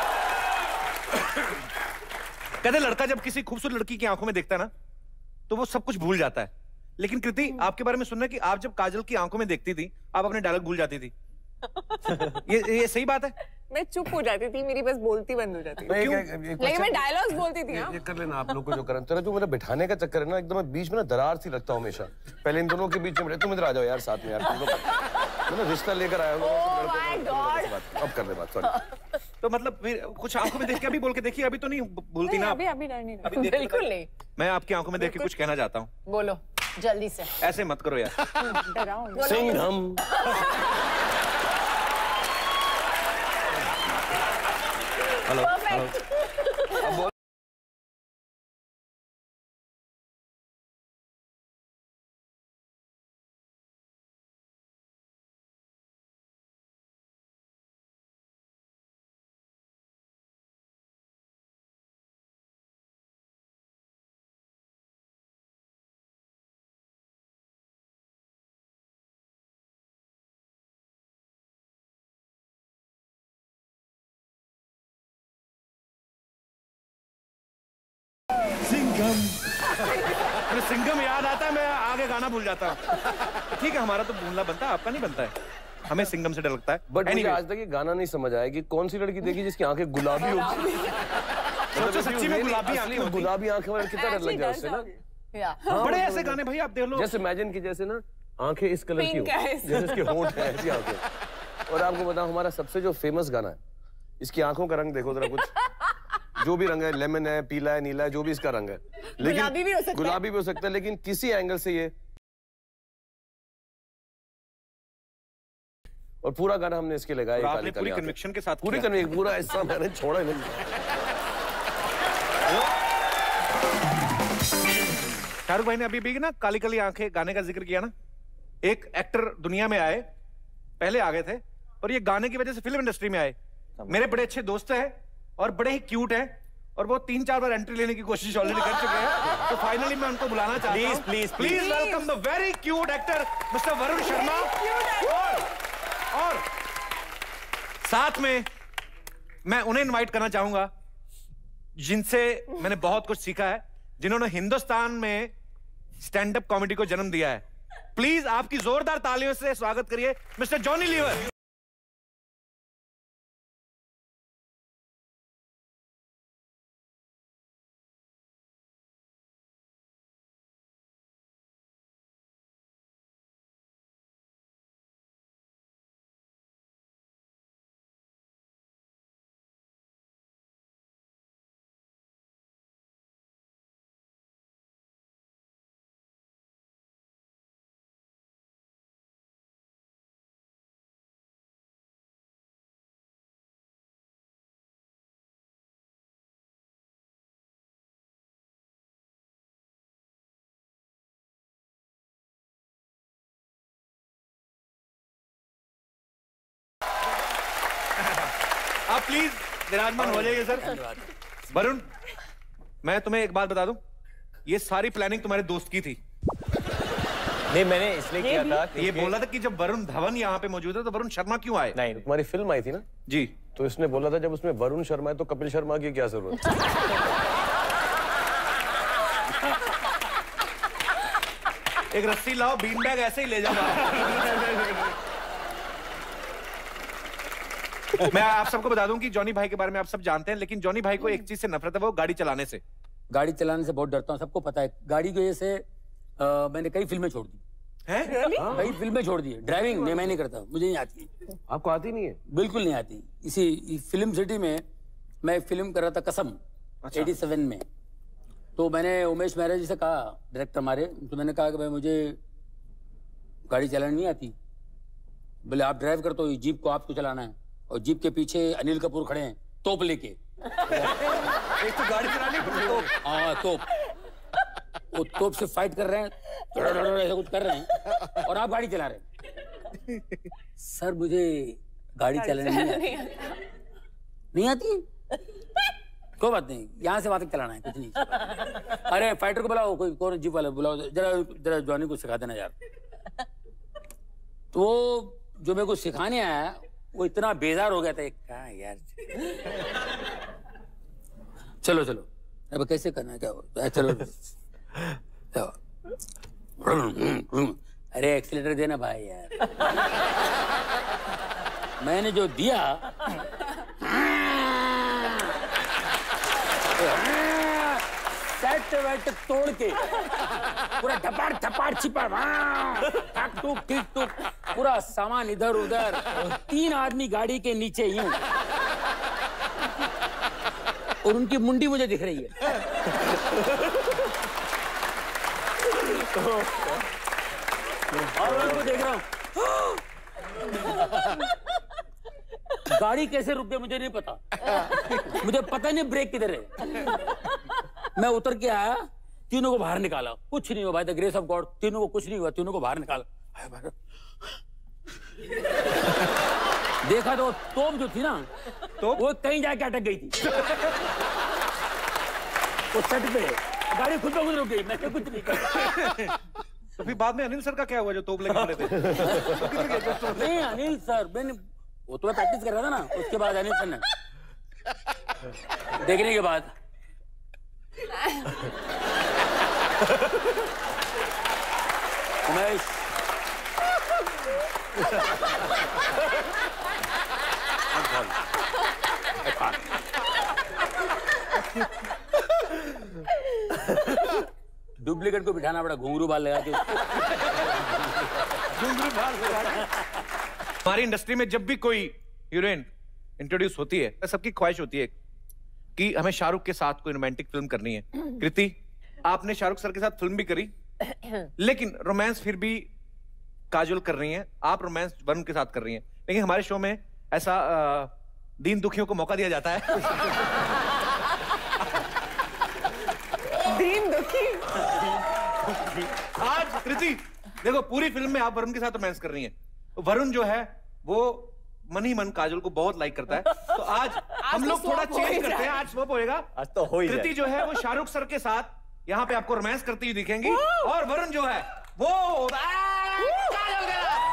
कहते लड़का जब किसी खूबसूरत लड़की की आंखों में देखता है ना, तो वो सब कुछ भूल जाता है। लेकिन कृति, आपके बारे में सुनना है कि आप जब काजल की आंखों में देखती थी, आप अपने डायलॉग भूल जाती थी। ये सही बात है? मैं चुप हो जाती थी, मेरी बस बोलती बंद हो जाती थी। लेकिन मैं डायलॉग्स बोलती थी। ये कर लेना आप लोग को जो करना। तेरा जो मेरा बिठाने का चक्कर है ना, एकदम मैं बीच में ना दरार सी लगता हूँ हमेशा। पहले इन दोनों के बीच में तुम इधर आ जाओ यार साथ में यार, तुम लोग मैं रिश्ता लेकर आया हूँ। अब कर ले बात, सॉरी। तो मतलब कुछ आंखों में देख के अभी बोल के देखिए, अभी तो नहीं भूलती ना? अभी नहीं, बिल्कुल नहीं। मैं आपकी आंखों में देख के कुछ कहना चाहता हूँ। बोलो जल्दी से। ऐसे मत करो यार। सिंघम। हेलो। सिंघम याद आता है, मैं आगे गाना भूल जाता हूँ। ठीक है, हमारा तो भूलना बनता है, आपका नहीं बनता है। हमें सिंघम से डर लगता है। बट मुझे आज तक ये गाना नहीं समझ आया कि कौन सी लड़की देखी जिसकी आंखें गुलाबी होगी। सच्ची में गुलाबी आंखें, गुलाबी आंखें वाले कितना डर लग जाए उससे ना। बड़े ऐसे गाने भाई आप देख लो। जैसे इमेजिन की जैसे ना आंखें इस कलर की हो, जैसे इसके होंठ हैं ऐसी आंखें। और आपको बताऊं हमारा सबसे जो फेमस गाना है, इसकी आंखों का रंग देखो जरा, कुछ जो भी रंग है, लेमन है, पीला है, नीला है, जो भी इसका रंग है, लेकिन गुलाबी भी हो सकता है, लेकिन किसी एंगल से ये। और पूरा गाना हमने इसके लगाया। आपने पूरी कन्विक्शन के साथ पूरी कन्विक्शन, पूरा हिस्सा मैंने छोड़ा नहीं। शाहरुख भाई ने अभी भी ना काली काली आंखें गाने का जिक्र किया ना। एक एक्टर दुनिया में आए, पहले आ गए थे, और ये गाने की वजह से फिल्म इंडस्ट्री में आए। मेरे बड़े अच्छे दोस्त हैं और बड़े ही क्यूट हैं, और वो 3-4 बार एंट्री लेने की कोशिश ऑलरेडी कर चुके हैं। तो फाइनली मैं उनको बुलाना चाहता हूं। Please welcome the very cute actor mister Varun Sharma. और साथ में मैं उन्हें इनवाइट करना चाहूंगा जिनसे मैंने बहुत कुछ सीखा है, जिन्होंने हिंदुस्तान में स्टैंड अप कॉमेडी को जन्म दिया है। प्लीज आपकी जोरदार तालियों से स्वागत करिए मिस्टर जॉनी लीवर। आप प्लीज विराजमान हो जाइए सर। वरुण, मैं तुम्हें एक बात बता दूं, ये सारी प्लानिंग तुम्हारे दोस्त की थी। नहीं, मैंने इसलिए किया था कि ये बोला था कि जब वरुण धवन यहाँ पे मौजूद है तो वरुण शर्मा क्यों आए? नहीं, तुम्हारी फिल्म आई थी ना जी, तो इसने बोला था जब उसमें वरुण शर्मा है तो कपिल शर्मा की क्या जरूरत? एक रस्सी लाओ, बीन बैग ऐसे ही ले जाओ। मैं आप सबको बता दूं कि जॉनी भाई के बारे में आप सब जानते हैं, लेकिन जॉनी भाई को एक चीज से नफरत है, वो गाड़ी चलाने से। गाड़ी चलाने से बहुत डरता हूँ, सबको पता है। गाड़ी की वजह से मैंने कई फिल्में छोड़ दी हैं? कई फिल्में छोड़ दी। ड्राइविंग मैं नहीं करता, मुझे नहीं आती। आपको आती नहीं है? बिल्कुल नहीं आती। इसी फिल्म सिटी में मैं एक फिल्म कर रहा था कसम, 87 में। तो मैंने उमेश महरा जी से कहा, डायरेक्टर हमारे, तो मैंने कहा कि भाई मुझे गाड़ी चलानी नहीं आती। बोले आप ड्राइव करते हो, जीप को आपको चलाना है। और जीप के पीछे अनिल कपूर खड़े हैं तोप लेके। एक तो गाड़ी चलानी, हाँ तोप, वो तोप से फाइट कर रहे हैं, ऐसा कुछ कर रहे हैं और आप गाड़ी चला रहे हैं। सर मुझे गाड़ी चलानी नहीं आती। कोई बात नहीं, यहाँ से वहां तक चलाना है, कुछ नहीं। अरे फाइटर को बुलाओ, कोई कौन जीप वाला बुलाओ, जरा जॉनी को सिखा देना यार। तो जो मेरे को सिखाने आया वो इतना बेजार हो गया था, कहा यार चलो चलो अब कैसे करना है, क्या चलो अरे एक्सीलेटर देना भाई यार। मैंने जो दिया सेट वेट तोड़ के पूरा ठपाड़ ठपाड़ छिपा टूक ठीक टूक पूरा सामान इधर उधर, 3 आदमी गाड़ी के नीचे यूं, और उनकी मुंडी मुझे दिख रही है। और उनको देख रहा हूं, गाड़ी कैसे रुक गई मुझे नहीं पता। मुझे पता नहीं ब्रेक किधर है। मैं उतर के आया, तीनों को बाहर निकाला, कुछ नहीं हुआ भाई, द ग्रेस ऑफ गॉड, तीनों को कुछ नहीं हुआ, तीनों को बाहर निकाला। देखा तो तोप जो थी ना, तो वो कहीं जाके अटक गई थी। वो सेट पे गाड़ी खुद ब खुद रुक गई, मैं कुछ नहीं कर। तो फिर बाद में अनिल सर का क्या हुआ जो तोप लेके खड़े थे? नहीं अनिल सर, मैंने वो तो मैं प्रैक्टिस कर रहा था ना, उसके बाद अनिल सर ने देखने के बाद उमेश डुप्लीकेट को बिठाना पड़ा, घुंघरू बाल लगा के। घुंघरू बाल लगा के। हमारी इंडस्ट्री में जब भी कोई हीरोइन इंट्रोड्यूस होती है, सबकी ख्वाहिश होती है कि हमें शाहरुख के साथ कोई रोमांटिक फिल्म करनी है। कृति, आपने शाहरुख सर के साथ फिल्म भी करी, लेकिन रोमांस फिर भी काजोल कर रही हैं, आप रोमांस वरुण के साथ कर रही हैं। लेकिन हमारे शो में ऐसा दीन दुखियों को मौका दिया जाता है। दीन दुखी। आज कृति देखो, पूरी फिल्म में आप वरुण के साथ रोमांस कर रही हैं। वरुण जो है वो मन ही मन काजोल को बहुत लाइक करता है। तो आज हम लोग थोड़ा चेंज करते हैं, आज स्वैप होएगा। आज तो हो ही जाए। कृति जो है वो शाहरुख सर के साथ यहाँ पे आपको रोमांस करती हुई दिखेंगी, और वरुण जो है वो काजोल के साथ।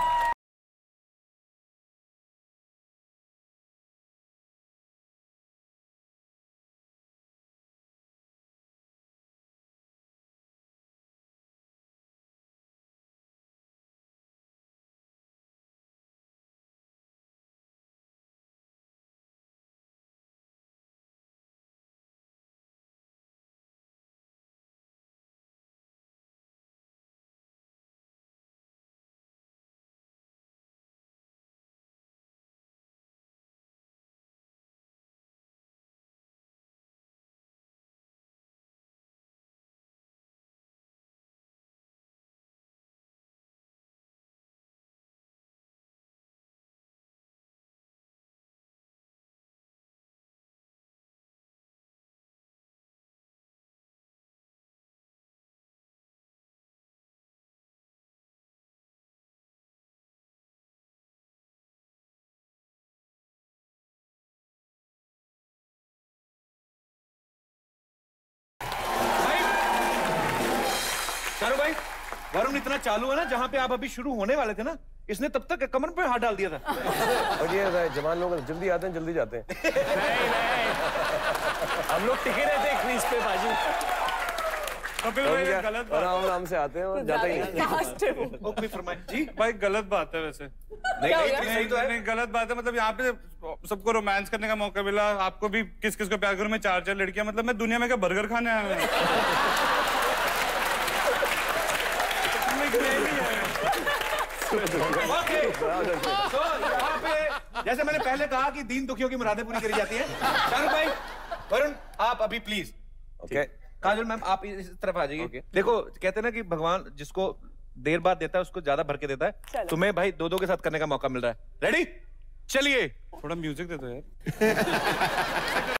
शाहरुख भाई, वरुण इतना चालू है ना, जहाँ पे आप अभी शुरू होने वाले थे ना, इसने तब तक कमर पे हाथ डाल दिया था। और ये जवान लोग जल्दी आते हैं, जल्दी जाते हैं। नहीं हम लोग टिके रहते हैं क्रीज पे बाजू। कपिल भाई गलत बात, आराम से आते हैं और जाते ही जी भाई गलत बात है वैसे। नहीं तो है, गलत बात है। मतलब यहाँ पे सबको रोमांस करने का मौका मिला, आपको भी किस किस को प्यार करूं मैं, 4 लड़कियां, मतलब मैं दुनिया में क्या बर्गर खाने आया हूं। ओके, तो यहाँ पे जैसे मैंने पहले कहा कि दीन दुखियों की मुरादें पूरी करी जाती हैं। शाहरुख भाई, वरुण, आप अभी प्लीज। ओके, काजोल मैम आप इस तरफ आ जाइए। देखो कहते हैं ना कि भगवान जिसको देर बाद देता है उसको ज्यादा भर के देता है। तुम्हें भाई दो के साथ करने का मौका मिल रहा है। रेडी? चलिए, थोड़ा म्यूजिक दे दो यार।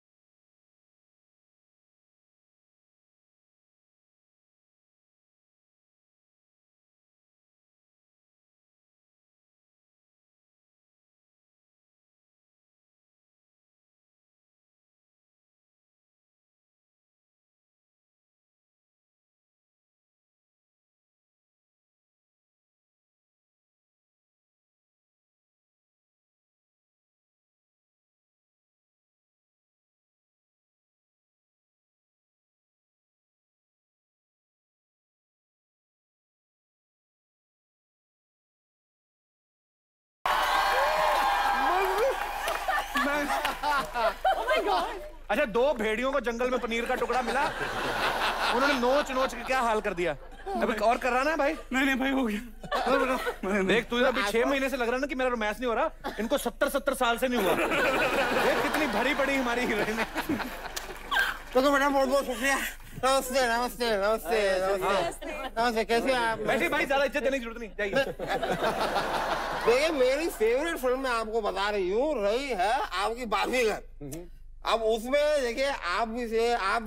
Oh my God! अच्छा, 2 भेड़ियों को जंगल में पनीर का टुकड़ा मिला, उन्होंने नोच नोच के क्या हाल कर दिया। अभी और कराना है भाई? नहीं भाई, हो गया। देख तुझे अभी 6 महीने से लग रहा है ना कि मेरा रोमांस नहीं हो रहा। इनको 70 साल से नहीं हुआ। देख कितनी भरी पड़ी हमारी हीरोइन है। तो मैडम बहुत शुक्रिया। नमस्ते नमस्ते नमस्ते नमस्ते नमस्ते, कैसे आप? बैठिए भाई, ज्यादा इज्जत देने की जरूरत नहीं, जाइए। देखिए, मेरी फेवरेट फिल्म मैं आपको बता रही हूँ, रही है आपकी बाजीगर। अब उसमें देखिए आप भी थे और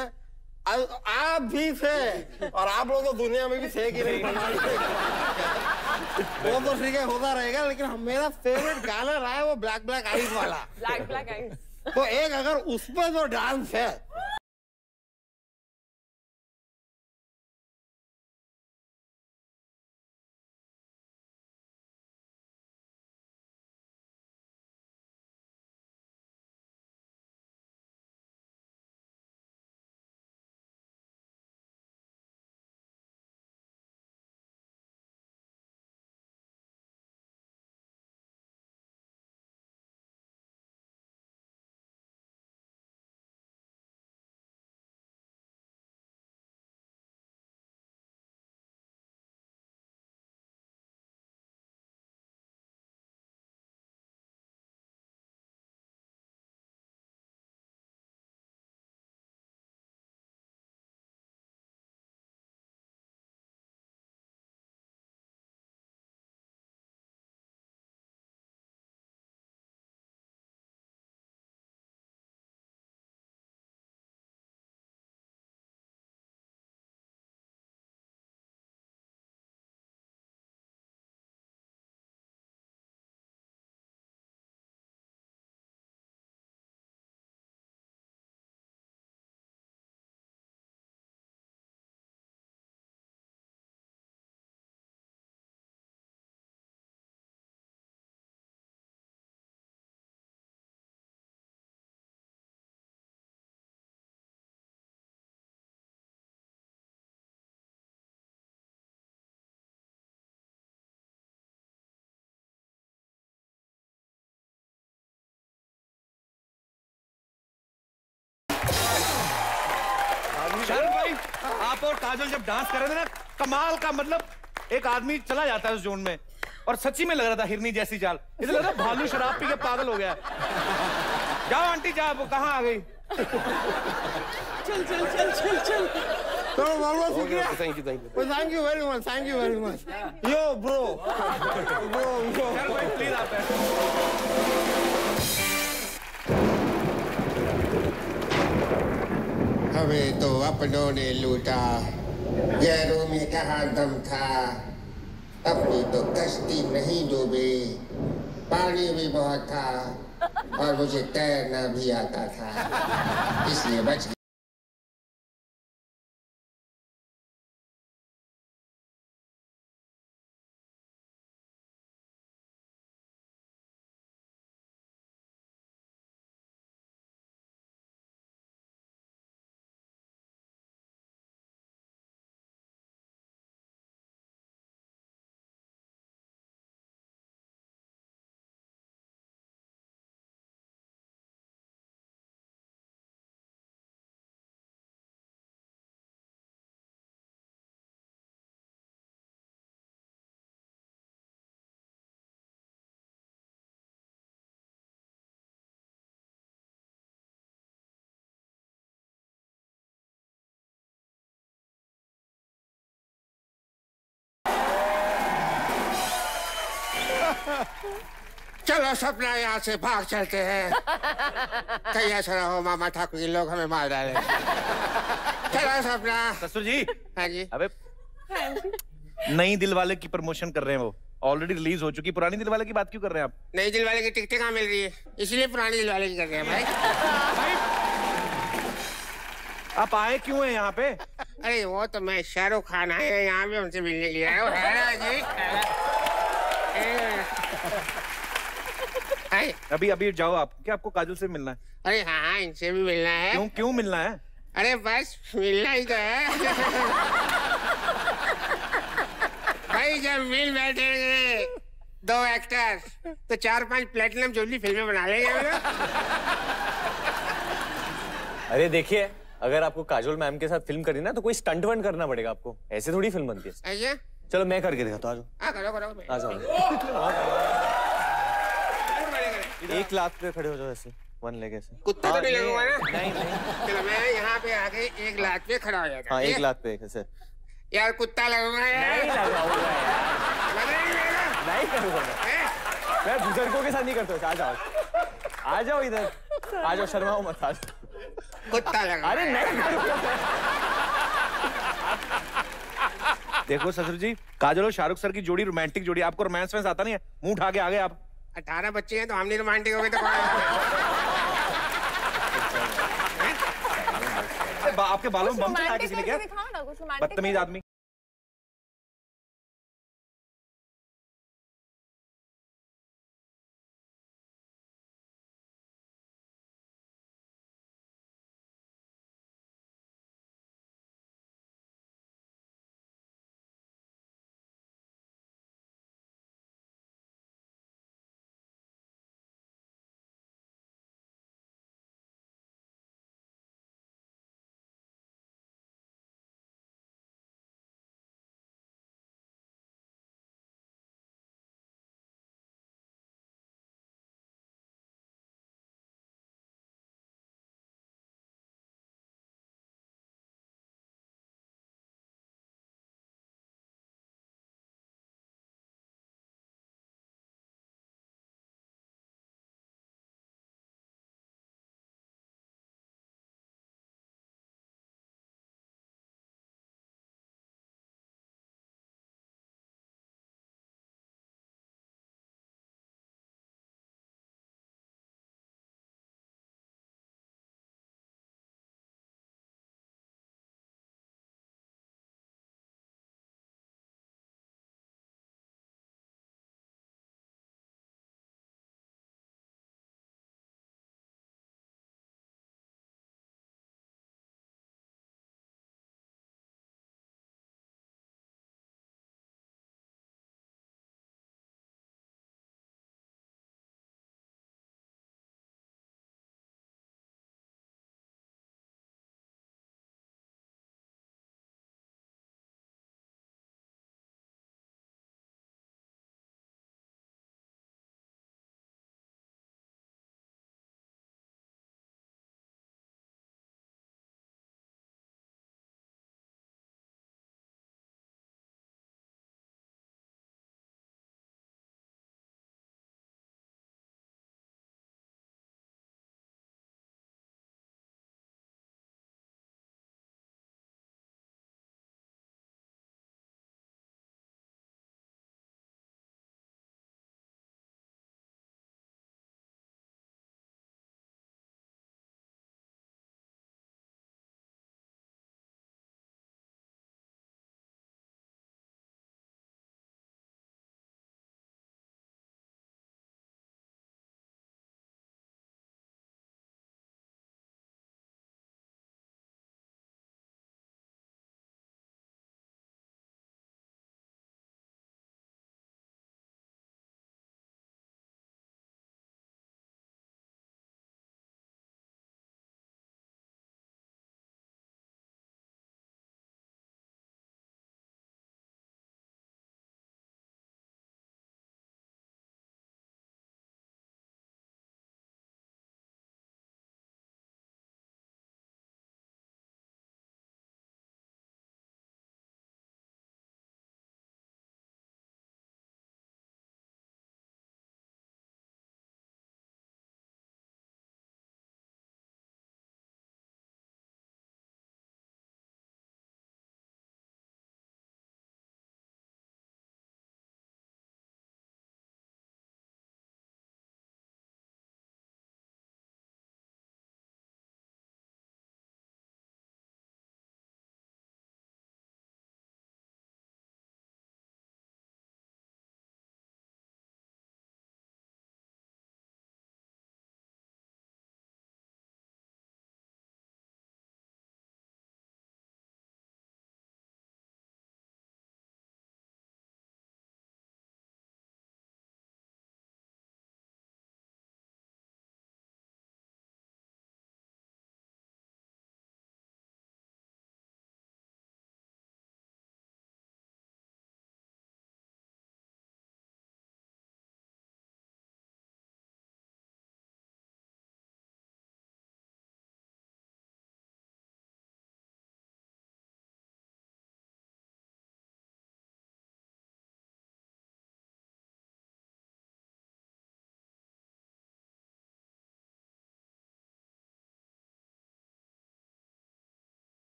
आप लोग तो दुनिया में भी थे कि नहीं, वो तो ठीक है, होता रहेगा। लेकिन मेरा फेवरेट गाना रहा है वो ब्लैक आइज वाला। Black eyes. तो एक अगर उस पर जो डांस है, शाहरुख भाई, आप और काजल जब डांस कर रहे थे ना, कमाल का, मतलब एक आदमी चला जाता है उस जोन में। और सच्ची में लग रहा था हिरनी जैसी चाल। इसे लग रहा भालू शराब पी के पागल हो गया। जाओ आंटी, जाओ, वो कहाँ आ गई? चल चल चल चल चल। तो बहुत शुक्रिया। Thank you very much. Yo bro भाई प्लीज आता है। हमें तो अपनों ने लूटा, गैरों में कहाँ दम था। अपनी तो कश्ती नहीं डूबी, पानी भी बहुत था और मुझे तैरना भी आता था, इसलिए बच गया। चलो सपना यहाँ से भाग चलते हैं। कहीं ऐसा ना हो मामा ठाकुर के लोग हमें मार डाले। चलो सपना। ससुर जी। हाँ जी। अबे नई दिलवाले की प्रमोशन कर रहे हैं वो, ऑलरेडी रिलीज हो चुकी। पुरानी दिलवाले की बात क्यों कर रहे हैं आप? नई दिलवाले की टिकटें कहाँ मिल रही है, इसलिए पुरानी दिलवाले की कर रहे हैं भाई। आप आए क्यों हैं यहाँ पे? अरे वो तो मैं शाहरुख खान आए हैं यहाँ पे, उनसे मिलने के लिए आया हूँ। अभी अभी जाओ आप, क्या आपको काजल से मिलना है? अरे हाँ हाँ, इनसे भी मिलना है। क्यों क्यों मिलना है? अरे बस मिलना ही तो है। भाई जब मिल बैठेंगे दो एक्टर तो 4-5 प्लेटिनम जुबली फिल्में बना लेंगे हम लोग। अरे देखिए, अगर आपको काजोल मैम के साथ फिल्म करनी ना तो कोई स्टंट वन करना पड़ेगा आपको, ऐसे थोड़ी फिल्म बनती है। ऐसे? चलो मैं करके दिखाता हूँ, आ करो करो आ जाओ। 1 लाख पे खड़े हो जाओ ऐसे, 1 लेग ऐसे। कुत्ता तो नहीं लगूंगा ना? नहीं चलो मैं यहाँ पे आके 1 लाख पे खड़ा हो जाता। हाँ 1 लाख पे ऐसे। यार कुत्ता लगूंगा यार। नहीं लगाऊंगा यार। नहीं करूंगा मैं बुजुर्गों के साथ नहीं करता। आ जाओ इधर, आ जाओ, शर्माओ मत। आ जाओ, कुत्ता लगा। अरे नहीं करूंगा। देखो ससुर जी, काजल और शाहरुख सर की जोड़ी रोमांटिक जोड़ी, आपको रोमांस में आता नहीं है, मुंह उठा के आ गए आप। 18 बच्चे हैं तो हम नहीं रोमांटिक हो गए तो आपके बालों में बम चढ़ा किसी ने क्या? बदतमीज आदमी।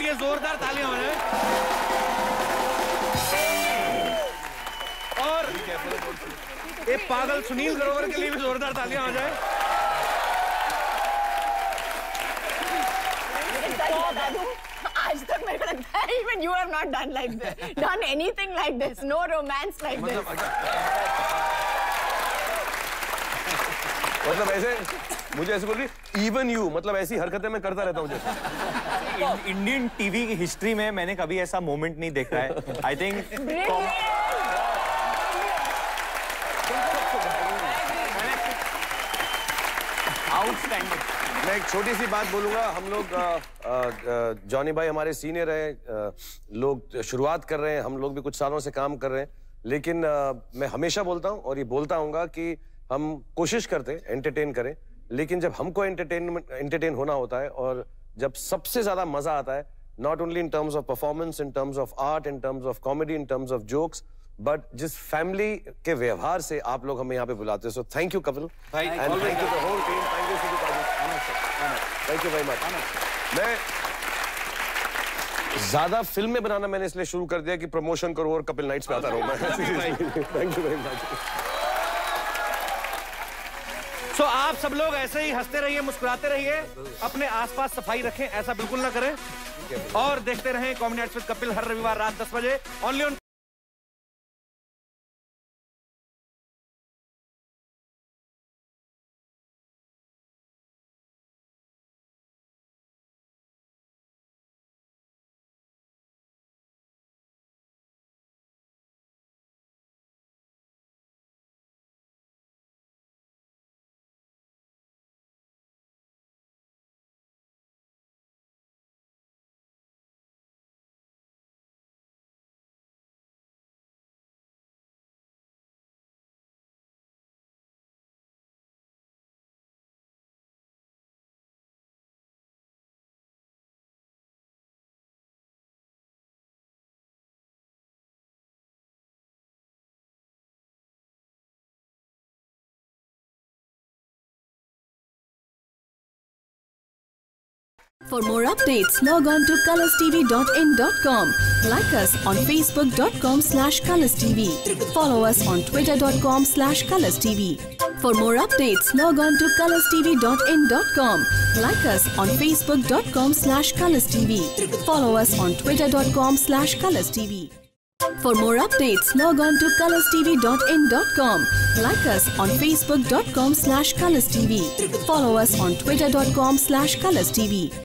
लिए जोरदार तालियां हो जाए। और ये पागल सुनील ग्रोवर के लिए भी जोरदार तालियां हो जाए। आज तक मेरे को लगता है even you have not done like this, done anything like this, no romance like this. मतलब ऐसे मुझे ऐसे बोल रही even you, मतलब ऐसी हरकतें मैं करता रहता हूँ जैसे। इंडियन टीवी की हिस्ट्री में मैंने कभी ऐसा मोमेंट नहीं देखा है। I think outstanding. मैं एक छोटी सी बात बोलूंगा। हम लोग जॉनी भाई हमारे सीनियर हैं, लोग शुरुआत कर रहे हैं, हम लोग भी कुछ सालों से काम कर रहे हैं, लेकिन मैं हमेशा बोलता हूं और ये बोलता हूंगा कि हम कोशिश करते हैं एंटरटेन करें, लेकिन जब हमको एंटरटेन होना होता है और जब सबसे ज्यादा मजा आता है, not only in terms of performance, in terms of art, in terms of comedy, in terms of jokes, but जिस फैमिली के व्यवहार से आप लोग हमें यहाँ पे बुलाते हैं। So thank you Kapil, and thank you the whole team, thank you thank you very much. मैं ज्यादा फिल्में बनाना मैंने इसलिए शुरू कर दिया कि प्रमोशन करूं और कपिल नाइट्स पे आता रहूं मैं। Thank you very much. So आप सब लोग ऐसे ही हंसते रहिए, मुस्कुराते रहिए, अपने आसपास सफाई रखें, ऐसा बिल्कुल ना करें, और देखते रहें कॉमेडी नाइट्स विद कपिल हर रविवार रात 10 बजे only on For more updates, log on to colorstv.in.com. Like us on facebook.com/colorstv. Follow us on twitter.com/colorstv. For more updates, log on to colorstv.in.com. Like us on facebook.com/colorstv. Follow us on twitter.com/colorstv. For more updates, log on to colorstv.in.com. Like us on facebook.com/colorstv. Follow us on twitter.com/colorstv.